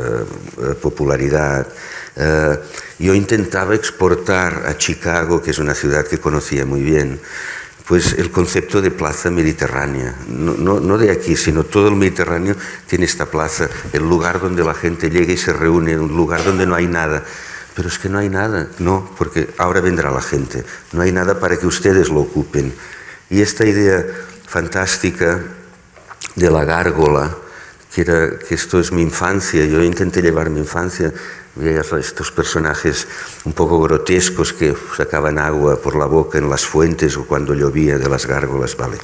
Speaker 3: uh, popularidad. Uh, yo intentaba exportar a Chicago, que es una ciudad que conocía muy bien, pues el concepto de plaza mediterránea. No, no, no de aquí, sino todo el Mediterráneo tiene esta plaza, el lugar donde la gente llega y se reúne, un lugar donde no hay nada. Pero es que no hay nada, no, porque ahora vendrá la gente. No hay nada para que ustedes lo ocupen. Y esta idea fantástica de la gárgola, que, era, que esto es mi infancia, yo intenté llevar mi infancia, veías estos personajes un poco grotescos que sacaban agua por la boca en las fuentes o cuando llovía de las gárgolas, vale.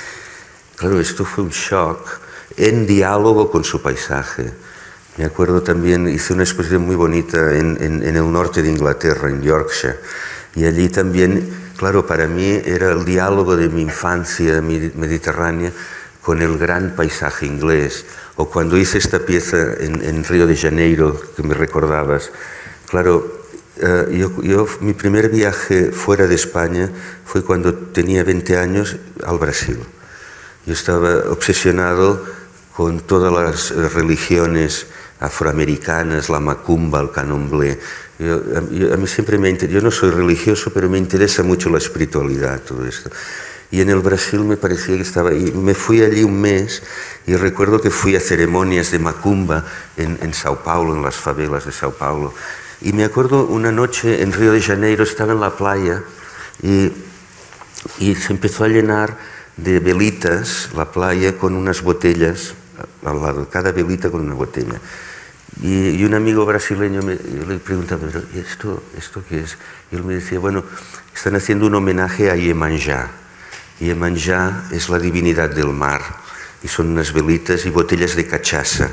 Speaker 3: Claro, esto fue un shock en diálogo con su paisaje. Me acuerdo también, hice una exposición muy bonita en, en, en el norte de Inglaterra, en Yorkshire, y allí también, claro, para mí era el diálogo de mi infancia mediterránea con el gran paisaje inglés. O cuando hice esta pieza en, en Río de Janeiro, que me recordabas, claro, uh, yo, yo, mi primer viaje fuera de España fue cuando tenía veinte años al Brasil. Yo estaba obsesionado con todas las religiones afroamericanas, la macumba, el candomblé. Yo, yo, a mí siempre me interesa, yo no soy religioso, pero me interesa mucho la espiritualidad, todo esto. Y en el Brasil me parecía que estaba ahí. Me fui allí un mes y recuerdo que fui a ceremonias de macumba en, en Sao Paulo, en las favelas de Sao Paulo. Y me acuerdo una noche en Río de Janeiro, estaba en la playa y, y se empezó a llenar de velitas la playa con unas botellas al lado, cada velita con una botella. Y, y un amigo brasileño me, yo le preguntaba, ¿pero esto, esto qué es? Y él me decía, bueno, están haciendo un homenaje a Iemanjá. Iemanjá es la divinidad del mar y son unas velitas y botellas de cachaza,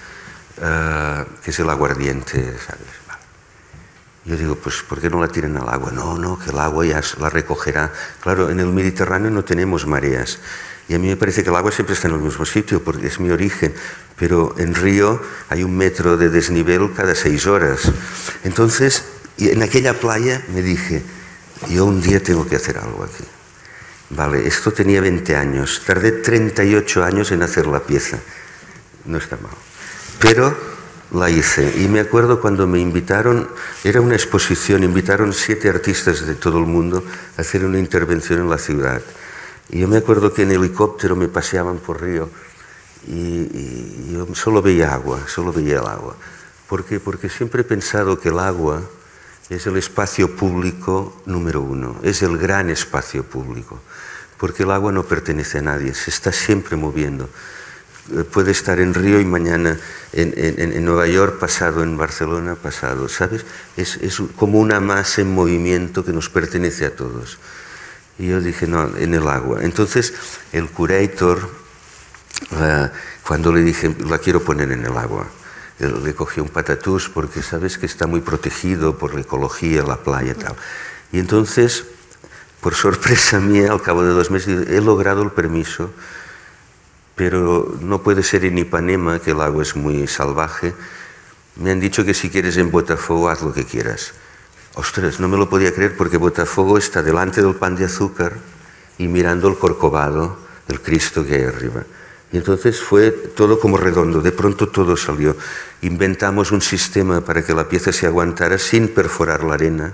Speaker 3: uh, que es el aguardiente, ¿sabes? Vale. Yo digo, pues ¿por qué no la tiran al agua? No, no, que el agua ya la recogerá. Claro, en el Mediterráneo no tenemos mareas y a mí me parece que el agua siempre está en el mismo sitio porque es mi origen, pero en Río hay un metro de desnivel cada seis horas. Entonces, en aquella playa me dije, yo un día tengo que hacer algo aquí. Vale, esto tenía veinte años, tardé treinta y ocho años en hacer la pieza, no está mal, pero la hice. Y me acuerdo cuando me invitaron, era una exposición, invitaron siete artistas de todo el mundo a hacer una intervención en la ciudad. Y yo me acuerdo que en helicóptero me paseaban por Río y, y yo solo veía agua, solo veía el agua. ¿Por qué? Porque siempre he pensado que el agua es el espacio público número uno, es el gran espacio público, porque el agua no pertenece a nadie, se está siempre moviendo. Puede estar en Río y mañana en, en, en Nueva York, pasado en Barcelona, pasado, ¿sabes? Es, es como una masa en movimiento que nos pertenece a todos. Y yo dije, no, en el agua. Entonces, el curator, uh, cuando le dije, la quiero poner en el agua, le cogió un patatús porque sabes que está muy protegido por la ecología, la playa y tal. Y entonces, por sorpresa mía, al cabo de dos meses, he logrado el permiso, pero no puede ser en Ipanema, que el agua es muy salvaje. Me han dicho que si quieres en Botafogo, haz lo que quieras. Ostras, no me lo podía creer porque Botafogo está delante del Pan de Azúcar y mirando el Corcovado, el Cristo que hay arriba. Y entonces fue todo como redondo, de pronto todo salió. Inventamos un sistema para que la pieza se aguantara sin perforar la arena.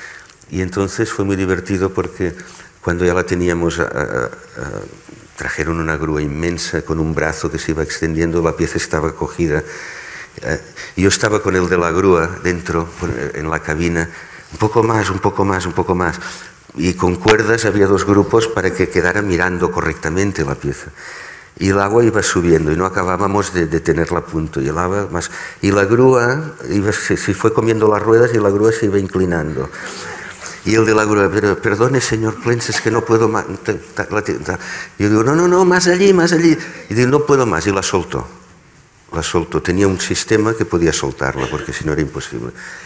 Speaker 3: Y entonces fue muy divertido porque cuando ya la teníamos, a, a, a, trajeron una grúa inmensa con un brazo que se iba extendiendo, la pieza estaba cogida. Y yo estaba con el de la grúa dentro, en la cabina, un poco más, un poco más, un poco más. Y con cuerdas había dos grupos para que quedara mirando correctamente la pieza. Y el agua iba subiendo y no acabábamos de, de tenerla a punto. Y, el agua más, y la grúa iba, se, se fue comiendo las ruedas y la grúa se iba inclinando. Y el de la grúa, pero perdone señor Plens, es que no puedo más. Y yo digo, no, no, no, más allí, más allí. Y digo, no puedo más. Y la soltó. La soltó. Tenía un sistema que podía soltarla porque si no era imposible.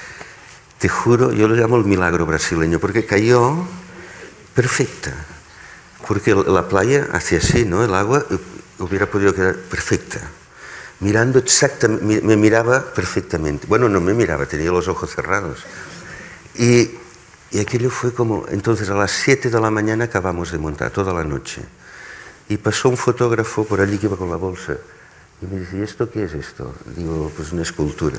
Speaker 3: Te juro, yo lo llamo el milagro brasileño porque cayó perfecta. Porque la playa hacía así, ¿no? El agua hubiera podido quedar perfecta. Mirando exactamente, me miraba perfectamente. Bueno, no me miraba, tenía los ojos cerrados. Y, y aquello fue como, entonces a las siete de la mañana acabamos de montar, toda la noche. Y pasó un fotógrafo por allí que iba con la bolsa. Y me dice, ¿y esto qué es esto? Digo, pues una escultura.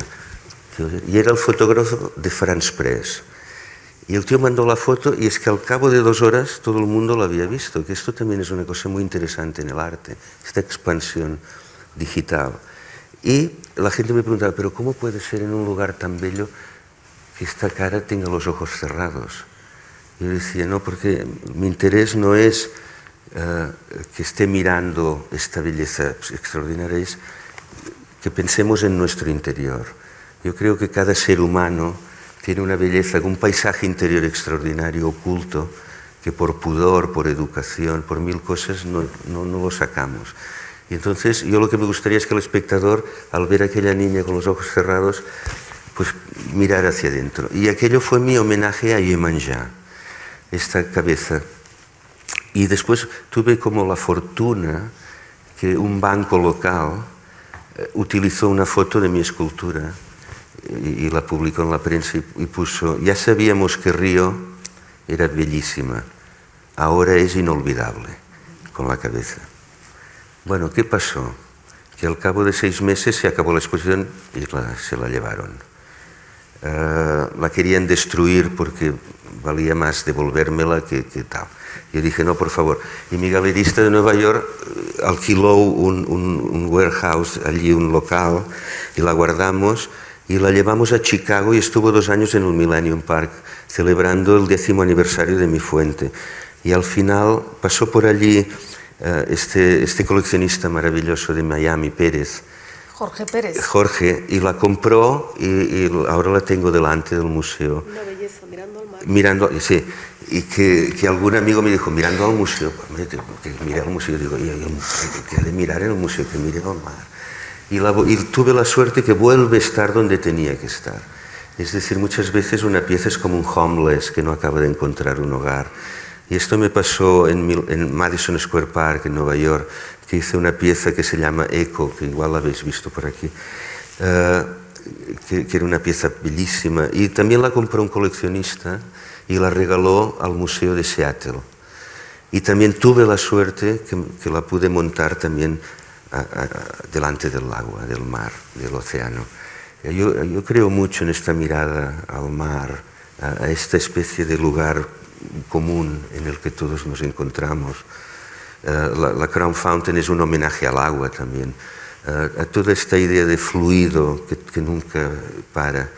Speaker 3: Y era el fotógrafo de Franz Press. Y el tío mandó la foto y es que al cabo de dos horas todo el mundo lo había visto, que esto también es una cosa muy interesante en el arte, esta expansión digital. Y la gente me preguntaba, ¿pero cómo puede ser en un lugar tan bello que esta cara tenga los ojos cerrados? Y yo decía, no, porque mi interés no es uh, que esté mirando esta belleza extraordinaria, es que pensemos en nuestro interior. Yo creo que cada ser humano tiene una belleza, un paisaje interior extraordinario, oculto, que por pudor, por educación, por mil cosas no, no, no lo sacamos. Y entonces yo lo que me gustaría es que el espectador, al ver a aquella niña con los ojos cerrados, pues mirar hacia adentro. Y aquello fue mi homenaje a Iemanjá, esta cabeza. Y después tuve como la fortuna que un banco local eh, utilizó una foto de mi escultura y, y la publicó en la prensa y, y puso, ya sabíamos que Río era bellísima, ahora es inolvidable, con la cabeza. Bueno, ¿qué pasó? que al cabo de seis meses se acabó la exposición y la, se la llevaron. Uh, la querían destruir porque valía más devolvérmela que, que tal. Yo dije, no, por favor. Y mi galerista de Nueva York alquiló un, un, un warehouse, allí un local, y la guardamos y la llevamos a Chicago y estuvo dos años en el Millennium Park celebrando el décimo aniversario de mi fuente. Y al final pasó por allí uh, este, este coleccionista maravilloso de Miami, Pérez,
Speaker 2: Jorge Pérez.
Speaker 3: Jorge, y la compró y, y ahora la tengo delante del museo.
Speaker 2: Una belleza, mirando al mar.
Speaker 3: Mirando, sí, y que, que algún amigo me dijo, mirando al museo, que mire al museo, digo, que de mirar en el museo, que mire al mar. Y, la, y tuve la suerte que vuelve a estar donde tenía que estar. Es decir, muchas veces una pieza es como un homeless que no acaba de encontrar un hogar. Y esto me pasó en, en Madison Square Park, en Nueva York, que hice una pieza que se llama Echo, que igual la habéis visto por aquí, uh, que, que era una pieza bellísima. Y también la compró un coleccionista y la regaló al Museo de Seattle. Y también tuve la suerte que, que la pude montar también a, a, delante del agua, del mar, del océano. Yo, yo creo mucho en esta mirada al mar, a, a esta especie de lugar común en el que todos nos encontramos. Uh, la, la Crown Fountain es un homenaje al agua también, uh, a toda esta idea de fluido que, que nunca para.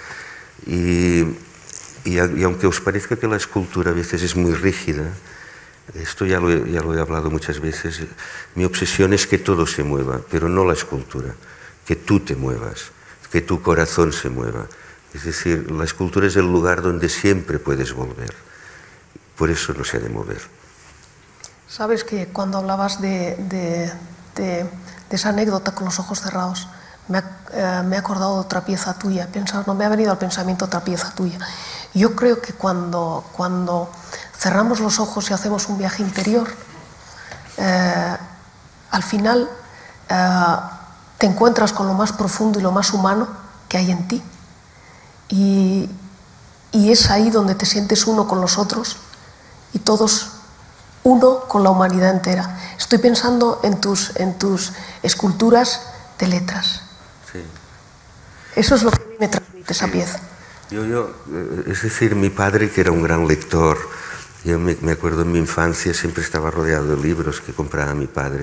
Speaker 3: Y, y, y aunque os parezca que la escultura a veces es muy rígida, esto ya lo, he, ya lo he hablado muchas veces, mi obsesión es que todo se mueva, pero no la escultura, que tú te muevas, que tu corazón se mueva. Es decir, la escultura es el lugar donde siempre puedes volver. Por eso no se ha de mover.
Speaker 2: Sabes que cuando hablabas de, de, de, de esa anécdota con los ojos cerrados, me, eh, me he acordado de otra pieza tuya. Pensar, no me ha venido al pensamiento otra pieza tuya. Yo creo que cuando, cuando cerramos los ojos y hacemos un viaje interior, eh, al final eh, te encuentras con lo más profundo y lo más humano que hay en ti. Y, y es ahí donde te sientes uno con los otros y todos uno con la humanidad entera. Estoy pensando en tus, en tus esculturas de letras.
Speaker 3: Sí.
Speaker 2: Eso es lo que a mí me transmite esa
Speaker 3: sí.
Speaker 2: pieza.
Speaker 3: Yo, yo, es decir, mi padre, que era un gran lector, yo me, me acuerdo en mi infancia siempre estaba rodeado de libros que compraba mi padre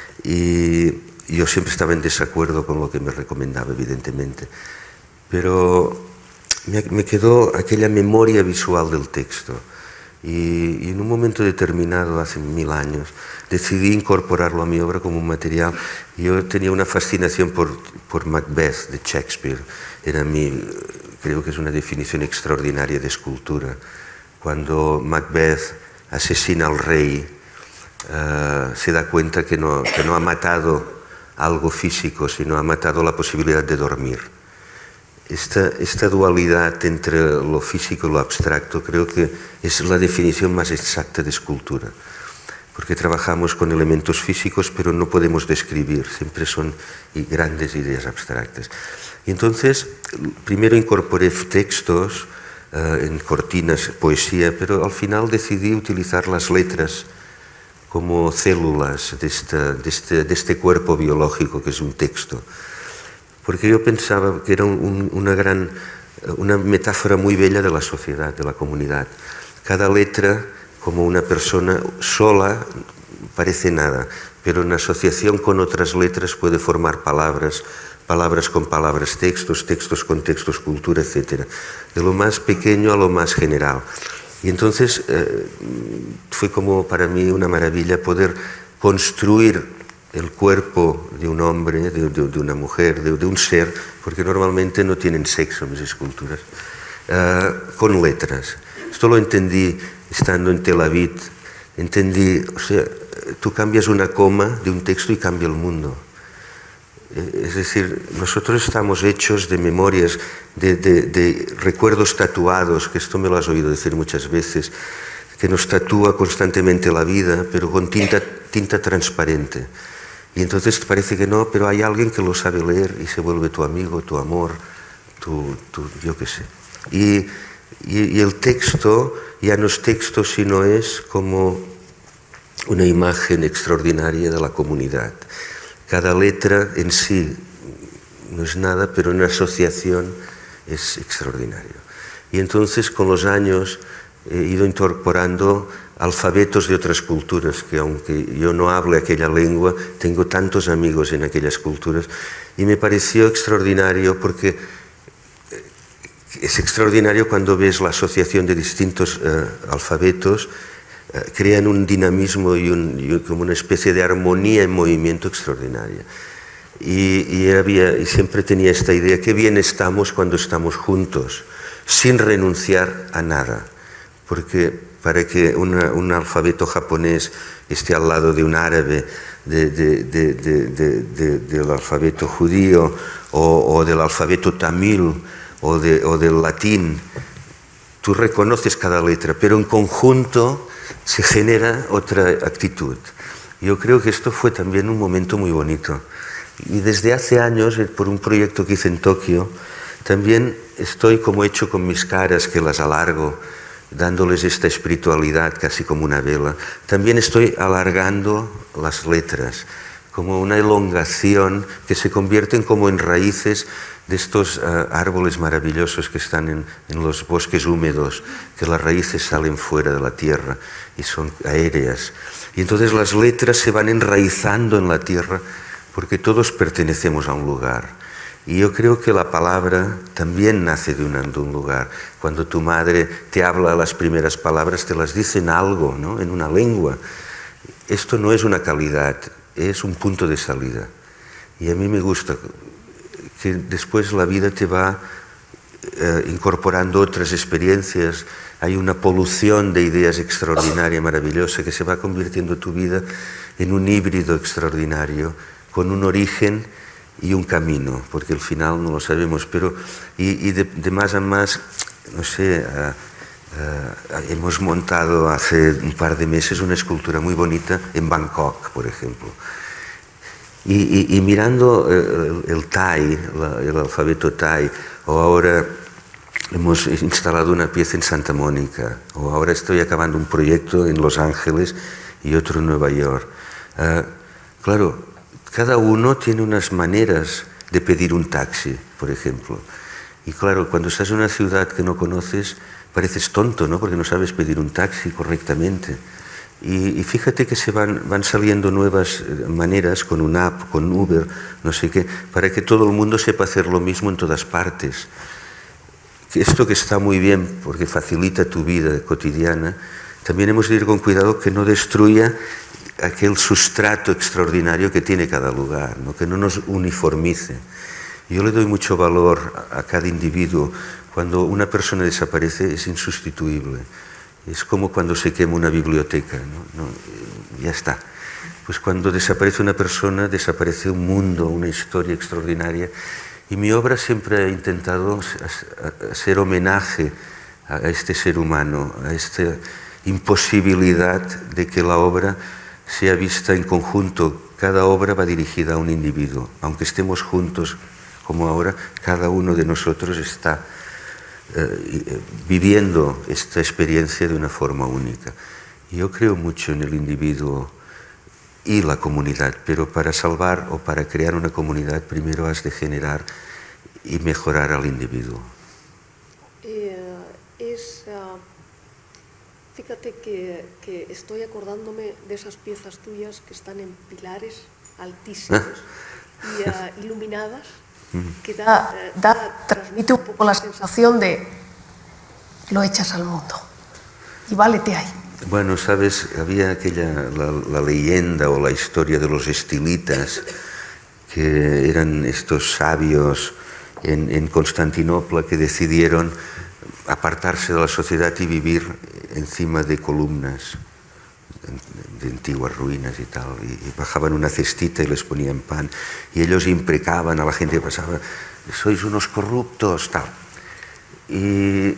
Speaker 3: y yo siempre estaba en desacuerdo con lo que me recomendaba, evidentemente, pero me, me quedó aquella memoria visual del texto. Y, y en un momento determinado, hace mil años, decidí incorporarlo a mi obra como un material. Yo tenía una fascinación por, por Macbeth de Shakespeare. Era mi, creo que es una definición extraordinaria de escultura. Cuando Macbeth asesina al rey, uh, se da cuenta que no, que no ha matado algo físico, sino ha matado la posibilidad de dormir. Esta, esta dualidad entre lo físico y lo abstracto creo que es la definición más exacta de escultura, porque trabajamos con elementos físicos pero no podemos describir, siempre son grandes ideas abstractas. Y entonces, primero incorporé textos uh, en cortinas, poesía, pero al final decidí utilizar las letras como células de, esta, de, este, de este cuerpo biológico que es un texto. Porque yo pensaba que era un, una, gran, una metáfora muy bella de la sociedad, de la comunidad. Cada letra, como una persona sola, parece nada, pero en asociación con otras letras puede formar palabras, palabras con palabras, textos, textos con textos, cultura, etcétera. De lo más pequeño a lo más general. Y entonces eh, fue como para mí una maravilla poder construir el cuerpo de un hombre, de, de, de una mujer, de, de un ser, porque normalmente no tienen sexo mis esculturas, uh, con letras. Esto lo entendí estando en Tel Aviv. Entendí, o sea, tú cambias una coma de un texto y cambia el mundo. Es decir, nosotros estamos hechos de memorias, de, de, de recuerdos tatuados, que esto me lo has oído decir muchas veces, que nos tatúa constantemente la vida, pero con tinta, tinta transparente. Y entonces parece que no, pero hay alguien que lo sabe leer y se vuelve tu amigo, tu amor, tu, tu yo qué sé. Y, y, y el texto ya no es texto, sino es como una imagen extraordinaria de la comunidad. cada letra en sí no es nada, pero en asociación es extraordinario. Y entonces con los años he ido incorporando alfabetos de otras culturas, que aunque yo no hable aquella lengua, tengo tantos amigos en aquellas culturas, y me pareció extraordinario porque es extraordinario cuando ves la asociación de distintos eh, alfabetos, eh, crean un dinamismo y, un, y como una especie de armonía en movimiento extraordinaria. Y, y, había, y siempre tenía esta idea, qué bien estamos cuando estamos juntos, sin renunciar a nada, porque para que una, un alfabeto japonés esté al lado de un árabe, de, de, de, de, de, de, del alfabeto judío o, o del alfabeto tamil o, de, o del latín, tú reconoces cada letra, pero en conjunto se genera otra actitud. Yo creo que esto fue también un momento muy bonito. Y desde hace años, por un proyecto que hice en Tokio, también estoy como hecho con mis caras, que las alargo, dándoles esta espiritualidad casi como una vela. También estoy alargando las letras, como una elongación que se convierten como en raíces de estos uh, árboles maravillosos que están en, en los bosques húmedos, que las raíces salen fuera de la tierra y son aéreas. Y entonces las letras se van enraizando en la tierra porque todos pertenecemos a un lugar. Y yo creo que la palabra también nace de, una, de un lugar. Cuando tu madre te habla las primeras palabras, te las dice en algo, ¿no? En una lengua. Esto no es una calidad, es un punto de salida. Y a mí me gusta que después la vida te va eh, incorporando otras experiencias. Hay una polución de ideas extraordinaria, maravillosa, que se va convirtiendo tu vida en un híbrido extraordinario, con un origen y un camino, porque al final no lo sabemos, pero y, y de, de más a más, no sé, uh, uh, hemos montado hace un par de meses una escultura muy bonita en Bangkok, por ejemplo, y, y, y mirando el, el Thai, la, el alfabeto Thai, o ahora hemos instalado una pieza en Santa Mónica, o ahora estoy acabando un proyecto en Los Ángeles y otro en Nueva York. Uh, claro, cada uno tiene unas maneras de pedir un taxi, por ejemplo. Y claro, cuando estás en una ciudad que no conoces, pareces tonto, ¿no? Porque no sabes pedir un taxi correctamente. Y, y fíjate que se van, van saliendo nuevas maneras con una app, con Uber, no sé qué, para que todo el mundo sepa hacer lo mismo en todas partes. Esto que está muy bien porque facilita tu vida cotidiana, también hemos de ir con cuidado que no destruya aquel sustrato extraordinario que tiene cada lugar, ¿no? Que no nos uniformice. Yo le doy mucho valor a cada individuo. Cuando una persona desaparece es insustituible. Es como cuando se quema una biblioteca, ¿no? No, ya está. Pues cuando desaparece una persona, desaparece un mundo, una historia extraordinaria. Y mi obra siempre ha intentado hacer homenaje a este ser humano, a esta imposibilidad de que la obra sea vista en conjunto. Cada obra va dirigida a un individuo. Aunque estemos juntos como ahora, cada uno de nosotros está eh, viviendo esta experiencia de una forma única. Y yo creo mucho en el individuo y la comunidad, pero para salvar o para crear una comunidad primero has de generar y mejorar al individuo.
Speaker 2: Eh, es... Uh... Fíjate que, que estoy acordándome de esas piezas tuyas que están en pilares altísimos y uh, iluminadas, que da, da, transmite un poco la sensación de lo echas al mundo y válete ahí.
Speaker 3: Bueno, sabes, había aquella, la, la leyenda o la historia de los estilitas, que eran estos sabios en, en Constantinopla que decidieron apartarse de la sociedad y vivir encima de columnas de antiguas ruinas y tal, y bajaban una cestita y les ponían pan, y ellos imprecaban a la gente que pasaba, sois unos corruptos, tal. Y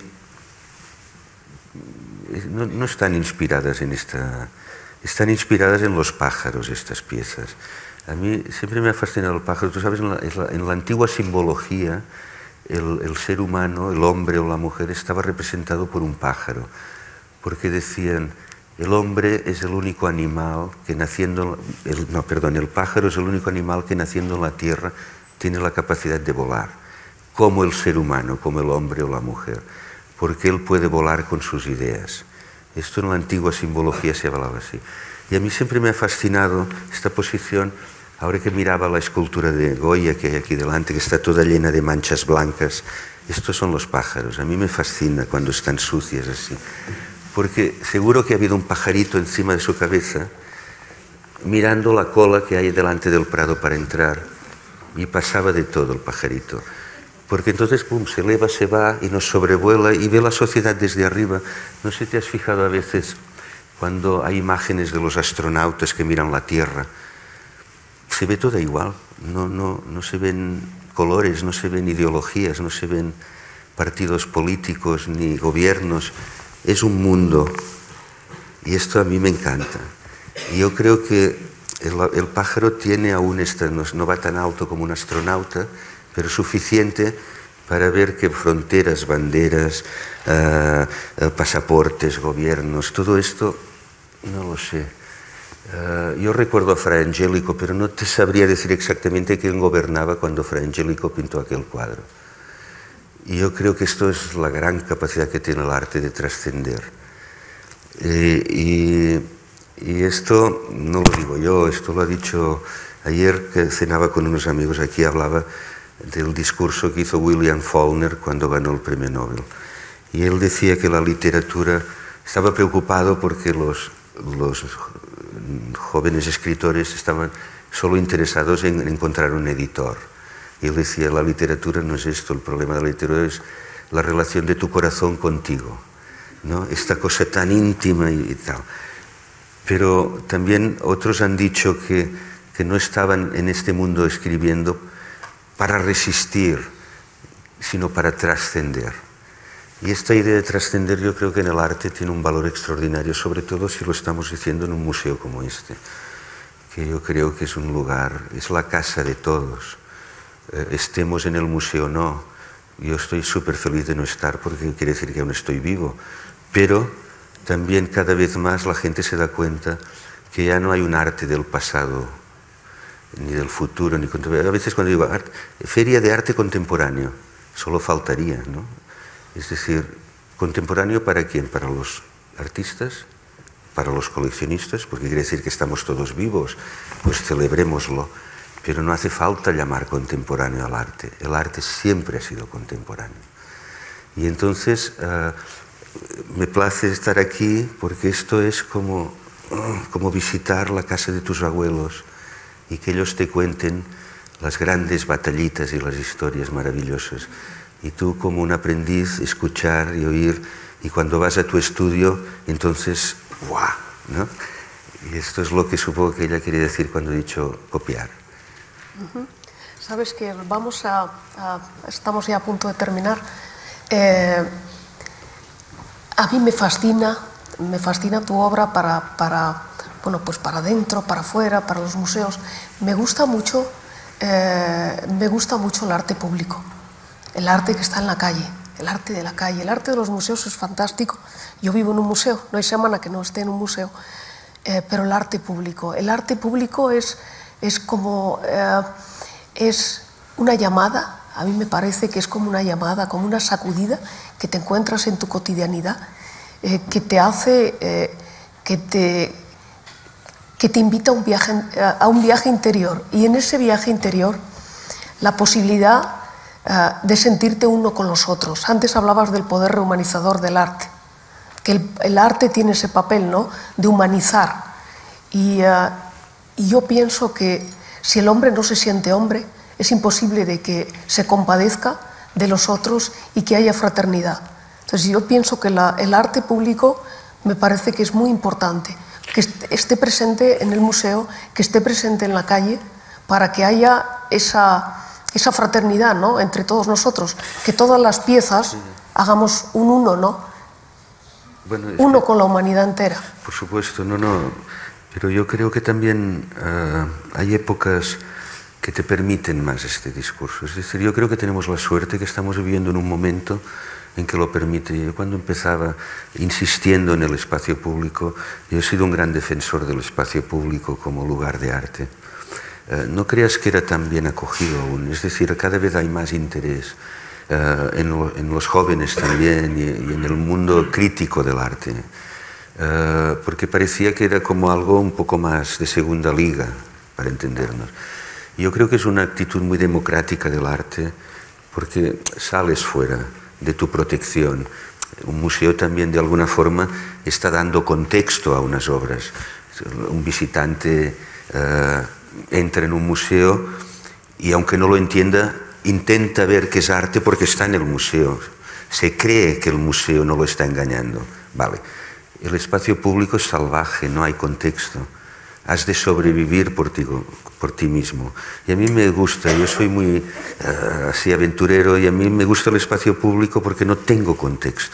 Speaker 3: no, no están inspiradas en esta, están inspiradas en los pájaros estas piezas. A mí siempre me ha fascinado el pájaro. Tú sabes, en la, en la, en la antigua simbología, el, el ser humano, el hombre o la mujer, estaba representado por un pájaro, porque decían, el hombre es el único animal que naciendo, el, no, perdón, el pájaro es el único animal que naciendo en la tierra tiene la capacidad de volar, como el ser humano, como el hombre o la mujer, porque él puede volar con sus ideas. Esto en la antigua simbología se hablaba así. Y a mí siempre me ha fascinado esta posición, ahora que miraba la escultura de Goya que hay aquí delante, que está toda llena de manchas blancas. Estos son los pájaros. A mí me fascina cuando están sucias así, porque seguro que ha habido un pajarito encima de su cabeza mirando la cola que hay delante del prado para entrar, y pasaba de todo el pajarito. Porque entonces, pum, se eleva, se va y nos sobrevuela y ve la sociedad desde arriba. No sé si te has fijado a veces cuando hay imágenes de los astronautas que miran la Tierra, se ve todo igual, no, no, no se ven colores, no se ven ideologías, no se ven partidos políticos ni gobiernos. Es un mundo, y esto a mí me encanta. Y yo creo que el, el pájaro tiene aún esta, no, no va tan alto como un astronauta, pero suficiente para ver que fronteras, banderas, uh, uh, pasaportes, gobiernos, todo esto, no lo sé. Uh, yo recuerdo a Fra Angelico, pero no te sabría decir exactamente quién gobernaba cuando Fra Angelico pintó aquel cuadro. Y yo creo que esto es la gran capacidad que tiene el arte de trascender. Eh, y, y esto no lo digo yo, esto lo ha dicho ayer que cenaba con unos amigos aquí, hablaba del discurso que hizo William Faulkner cuando ganó el premio Nobel. Y él decía que la literatura, estaba preocupado porque los, los jóvenes escritores estaban solo interesados en encontrar un editor. Y él decía, la literatura no es esto, el problema de la literatura es la relación de tu corazón contigo, ¿no? Esta cosa tan íntima y, y tal. Pero también otros han dicho que, que no estaban en este mundo escribiendo para resistir, sino para trascender. Y esta idea de trascender yo creo que en el arte tiene un valor extraordinario, sobre todo si lo estamos diciendo en un museo como este, que yo creo que es un lugar, es la casa de todos. Eh, estemos en el museo o no, yo estoy súper feliz de no estar porque quiere decir que aún estoy vivo, pero también cada vez más la gente se da cuenta que ya no hay un arte del pasado, ni del futuro, ni contemporáneo. A veces cuando digo arte, feria de arte contemporáneo, solo faltaría, ¿no? Es decir, ¿contemporáneo para quién? Para los artistas, para los coleccionistas, porque quiere decir que estamos todos vivos, pues celebrémoslo. Pero no hace falta llamar contemporáneo al arte. El arte siempre ha sido contemporáneo. Y entonces uh, me place estar aquí porque esto es como, uh, como visitar la casa de tus abuelos y que ellos te cuenten las grandes batallitas y las historias maravillosas. Y tú como un aprendiz escuchar y oír, y cuando vas a tu estudio, entonces, ¡guau! ¿No? Y esto es lo que supongo que ella quiere decir cuando he dicho copiar.
Speaker 2: Uh-huh. Sabes que vamos a, a, estamos ya a punto de terminar. Eh, a mí me fascina, me fascina tu obra para, para, bueno, pues para dentro, para afuera, para los museos. Me gusta mucho, eh, me gusta mucho el arte público. El arte que está en la calle, el arte de la calle, el arte de los museos es fantástico. Yo vivo en un museo, no hay semana que no esté en un museo, eh, pero el arte público, el arte público es, es como, eh, es una llamada, a mí me parece que es como una llamada, como una sacudida que te encuentras en tu cotidianidad, eh, que te hace, eh, que te, que te invita a un viaje, a un viaje interior, y en ese viaje interior la posibilidad Uh, de sentirte uno con los otros. Antes hablabas del poder rehumanizador del arte, que el, el arte tiene ese papel, ¿no?, de humanizar. Y, uh, y yo pienso que si el hombre no se siente hombre, es imposible de que se compadezca de los otros y que haya fraternidad. Entonces yo pienso que la, el arte público me parece que es muy importante, que esté presente en el museo, que esté presente en la calle, para que haya esa... esa fraternidad, ¿no?, entre todos nosotros, que todas las piezas sí. hagamos un uno, ¿no? Bueno, uno que, con la humanidad entera.
Speaker 3: Por supuesto, no, no, pero yo creo que también uh, hay épocas que te permiten más este discurso. Es decir, yo creo que tenemos la suerte que estamos viviendo en un momento en que lo permite. Yo cuando empezaba insistiendo en el espacio público, yo he sido un gran defensor del espacio público como lugar de arte. Eh, no creas que era tan bien acogido aún, es decir, cada vez hay más interés eh, en, lo, en los jóvenes también y, y en el mundo crítico del arte, eh, porque parecía que era como algo un poco más de segunda liga, para entendernos. Yo creo que es una actitud muy democrática del arte, porque sales fuera de tu protección. Un museo también de alguna forma está dando contexto a unas obras. Un visitante eh, entra en un museo y aunque no lo entienda, intenta ver que es arte porque está en el museo. Se cree que el museo no lo está engañando. Vale. El espacio público es salvaje, no hay contexto. Has de sobrevivir por ti, por ti mismo. Y a mí me gusta, yo soy muy uh, así aventurero y a mí me gusta el espacio público porque no tengo contexto.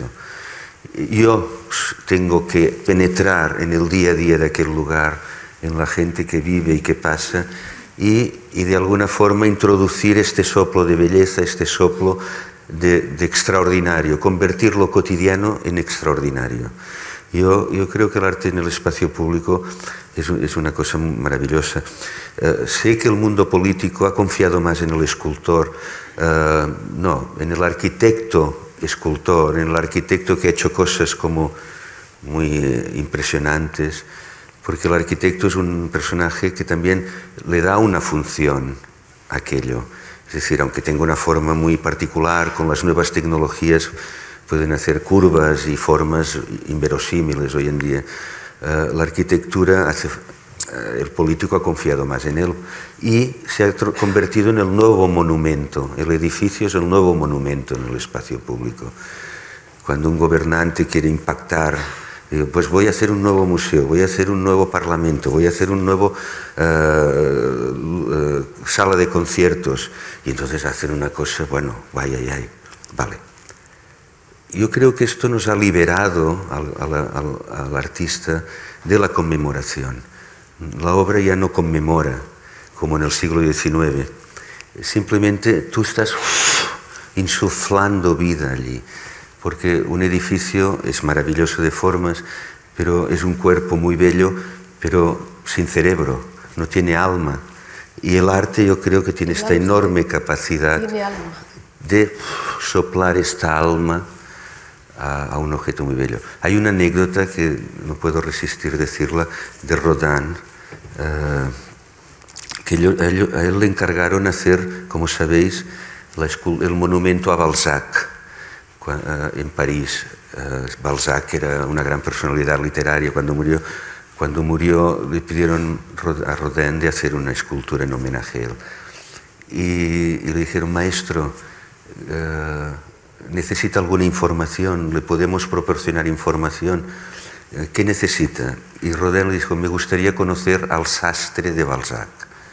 Speaker 3: Yo tengo que penetrar en el día a día de aquel lugar, en la gente que vive y que pasa y, y de alguna forma introducir este soplo de belleza, este soplo de, de extraordinario, convertir lo cotidiano en extraordinario. Yo, yo creo que el arte en el espacio público es, es una cosa maravillosa. Uh, sé que el mundo político ha confiado más en el escultor, uh, no, en el arquitecto escultor, en el arquitecto que ha hecho cosas como muy eh, impresionantes, porque el arquitecto es un personaje que también le da una función a aquello. Es decir, aunque tenga una forma muy particular, con las nuevas tecnologías pueden hacer curvas y formas inverosímiles hoy en día. Uh, la arquitectura, hace, uh, el político ha confiado más en él y se ha convertido en el nuevo monumento. El edificio es el nuevo monumento en el espacio público. Cuando un gobernante quiere impactar, digo, pues voy a hacer un nuevo museo, voy a hacer un nuevo parlamento, voy a hacer un nuevo uh, uh, sala de conciertos, y entonces hacen una cosa, bueno, vaya, vaya, vale. Yo creo que esto nos ha liberado al, al, al, al artista de la conmemoración. La obra ya no conmemora, como en el siglo diecinueve. Simplemente tú estás insuflando vida allí, porque un edificio es maravilloso de formas, pero es un cuerpo muy bello, pero sin cerebro, no tiene alma. Y el arte yo creo que tiene esta enorme capacidad de soplar esta alma A, a un objeto muy bello. Hay una anécdota que no puedo resistir decirla, de Rodin, uh, que yo, a, él, a él le encargaron hacer, como sabéis, la, el monumento a Balzac uh, en París. Uh, Balzac era una gran personalidad literaria. Cuando murió, cuando murió le pidieron a Rodin de hacer una escultura en homenaje a él. Y, y le dijeron, maestro, uh, necesita alguna información, le podemos proporcionar información. ¿Qué necesita? Y Rodin le dijo, me gustaría conocer al sastre de Balzac.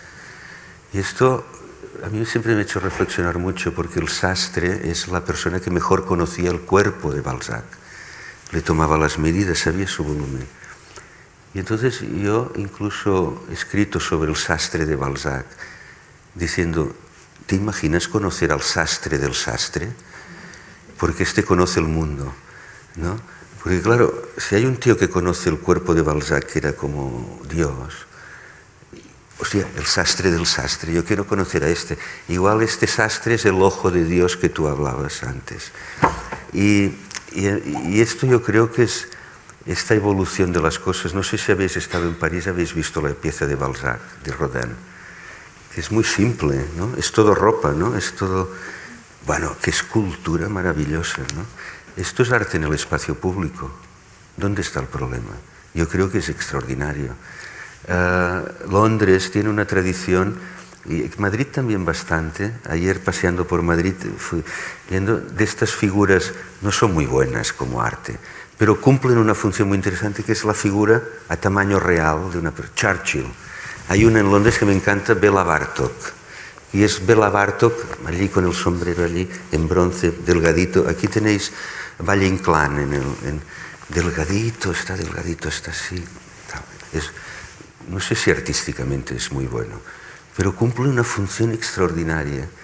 Speaker 3: Y esto a mí siempre me ha hecho reflexionar mucho, porque el sastre es la persona que mejor conocía el cuerpo de Balzac. Le tomaba las medidas, sabía su volumen. Y entonces yo incluso he escrito sobre el sastre de Balzac, diciendo, ¿te imaginas conocer al sastre del sastre? Porque este conoce el mundo, ¿no? Porque claro, si hay un tío que conoce el cuerpo de Balzac, que era como Dios, hostia, el sastre del sastre, yo quiero conocer a este. Igual este sastre es el ojo de Dios que tú hablabas antes. Y, y, y esto yo creo que es esta evolución de las cosas. No sé si habéis estado en París, habéis visto la pieza de Balzac, de Rodin, que es muy simple, ¿no? Es todo ropa, ¿no? Es todo... Bueno, qué escultura maravillosa, ¿no? Esto es arte en el espacio público. ¿Dónde está el problema? Yo creo que es extraordinario. Uh, Londres tiene una tradición, y Madrid también bastante. Ayer paseando por Madrid fui viendo de estas figuras, no son muy buenas como arte, pero cumplen una función muy interesante, que es la figura a tamaño real de una persona. Churchill. Hay una en Londres que me encanta, Bela Bartok. Y es Bela Bartok, allí con el sombrero allí, en bronce, delgadito. Aquí tenéis Valle Inclán, en el, en, delgadito, está delgadito, está así. Es, no sé si artísticamente es muy bueno, pero cumple una función extraordinaria,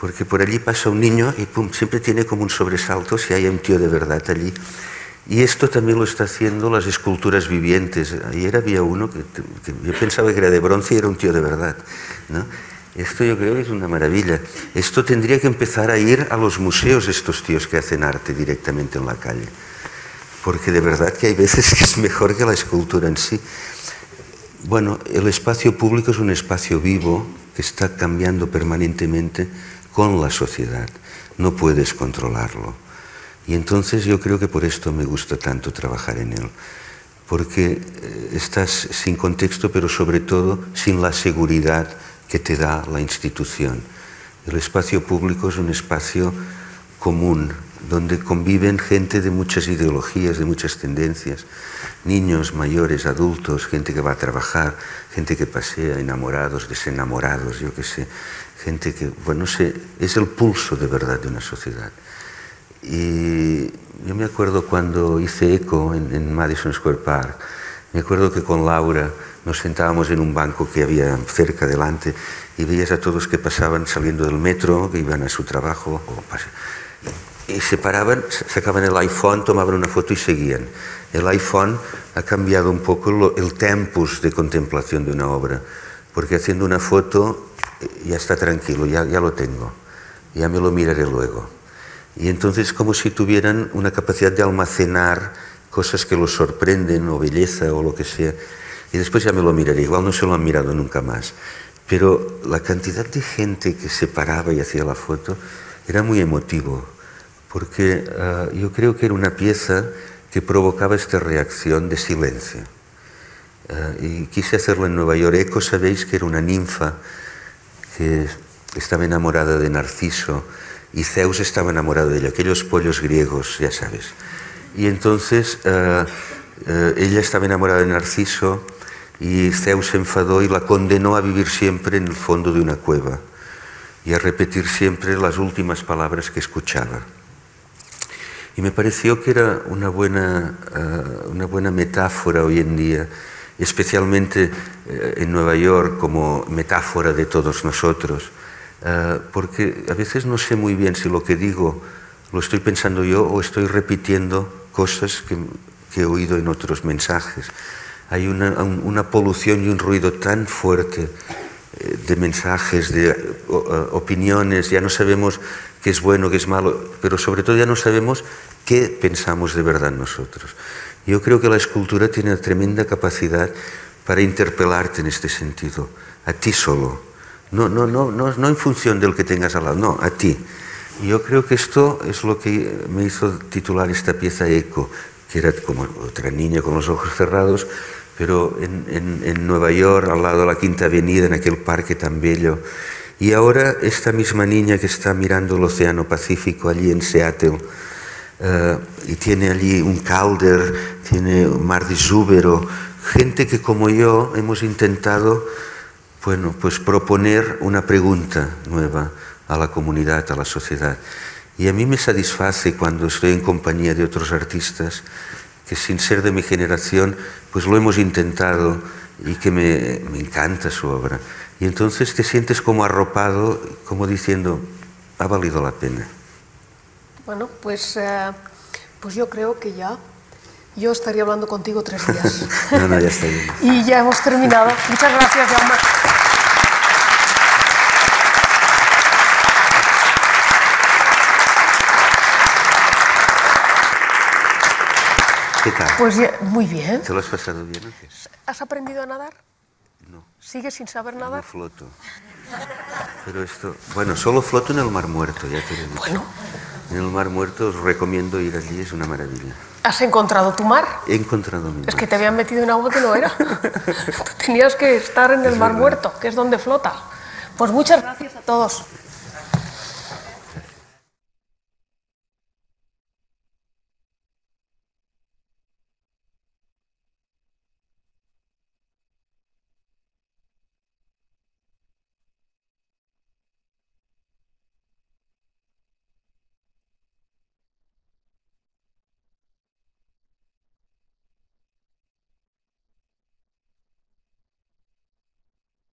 Speaker 3: porque por allí pasa un niño y pum, siempre tiene como un sobresalto si hay un tío de verdad allí. Y esto también lo está haciendo las esculturas vivientes. Ayer había uno que, que yo pensaba que era de bronce y era un tío de verdad, ¿no? Esto yo creo que es una maravilla. Esto tendría que empezar a ir a los museos, estos tíos que hacen arte directamente en la calle. Porque de verdad que hay veces que es mejor que la escultura en sí. Bueno, el espacio público es un espacio vivo que está cambiando permanentemente con la sociedad. No puedes controlarlo. Y entonces yo creo que por esto me gusta tanto trabajar en él. Porque estás sin contexto, pero sobre todo sin la seguridad que te da la institución. El espacio público es un espacio común, donde conviven gente de muchas ideologías, de muchas tendencias, niños, mayores, adultos, gente que va a trabajar, gente que pasea, enamorados, desenamorados, yo qué sé, gente que, bueno, no sé, es el pulso de verdad de una sociedad. Y yo me acuerdo cuando hice eco en, en Madison Square Park, me acuerdo que con Laura nos sentábamos en un banco que había cerca delante y veías a todos que pasaban saliendo del metro, que iban a su trabajo, y se paraban, sacaban el iPhone, tomaban una foto y seguían. El iPhone ha cambiado un poco lo, el tempus de contemplación de una obra, porque haciendo una foto ya está tranquilo, ya, ya lo tengo, ya me lo miraré luego. Y entonces como si tuvieran una capacidad de almacenar cosas que los sorprenden, o belleza, o lo que sea, y después ya me lo miraré, igual no se lo han mirado nunca más. Pero la cantidad de gente que se paraba y hacía la foto era muy emotivo, porque uh, yo creo que era una pieza que provocaba esta reacción de silencio. Uh, y quise hacerlo en Nueva York. Eco, sabéis que era una ninfa que estaba enamorada de Narciso, y Zeus estaba enamorado de ella, aquellos pollos griegos, ya sabes. Y entonces uh, uh, ella estaba enamorada de Narciso, y Zeus se enfadó y la condenó a vivir siempre en el fondo de una cueva y a repetir siempre las últimas palabras que escuchaba. Y me pareció que era una buena, uh, una buena metáfora hoy en día, especialmente uh, en Nueva York, como metáfora de todos nosotros, uh, porque a veces no sé muy bien si lo que digo lo estoy pensando yo o estoy repitiendo cosas que, que he oído en otros mensajes. Hay una, una polución y un ruido tan fuerte de mensajes, de opiniones, ya no sabemos qué es bueno, qué es malo, pero sobre todo ya no sabemos qué pensamos de verdad nosotros. Yo creo que la escultura tiene una tremenda capacidad para interpelarte en este sentido, a ti solo, no, no, no, no, no en función del que tengas al lado, no, a ti. Y yo creo que esto es lo que me hizo titular esta pieza Eco, que era como otra niña con los ojos cerrados, pero en, en, en Nueva York, al lado de la Quinta Avenida, en aquel parque tan bello. Y ahora esta misma niña que está mirando el Océano Pacífico allí en Seattle, uh, y tiene allí un Calder, tiene un mar de Zúbero, gente que como yo hemos intentado, bueno, pues proponer una pregunta nueva a la comunidad, a la sociedad. Y a mí me satisface cuando estoy en compañía de otros artistas que sin ser de mi generación, pues lo hemos intentado y que me, me encanta su obra. Y entonces te sientes como arropado, como diciendo, ha valido la pena.
Speaker 2: Bueno, pues, eh, pues yo creo que ya, yo estaría hablando contigo tres días.
Speaker 3: No, no, ya está bien.
Speaker 2: Y ya hemos terminado. Muchas gracias, Jaume.
Speaker 3: ¿Qué tal?
Speaker 2: Pues ya, muy bien.
Speaker 3: ¿Te lo has pasado bien o qué?
Speaker 2: ¿Has aprendido a nadar?
Speaker 3: No.
Speaker 2: ¿Sigues sin saber nadar?
Speaker 3: No floto. Pero esto, bueno, solo floto en el Mar Muerto, ya te lo he dicho.
Speaker 2: Bueno.
Speaker 3: En el Mar Muerto os recomiendo ir allí, es una maravilla.
Speaker 2: ¿Has encontrado tu mar?
Speaker 3: He encontrado mi mar.
Speaker 2: Es que te habían metido en agua que no era. Tú tenías que estar en el Mar Muerto, que es donde flotas. Pues muchas gracias a todos.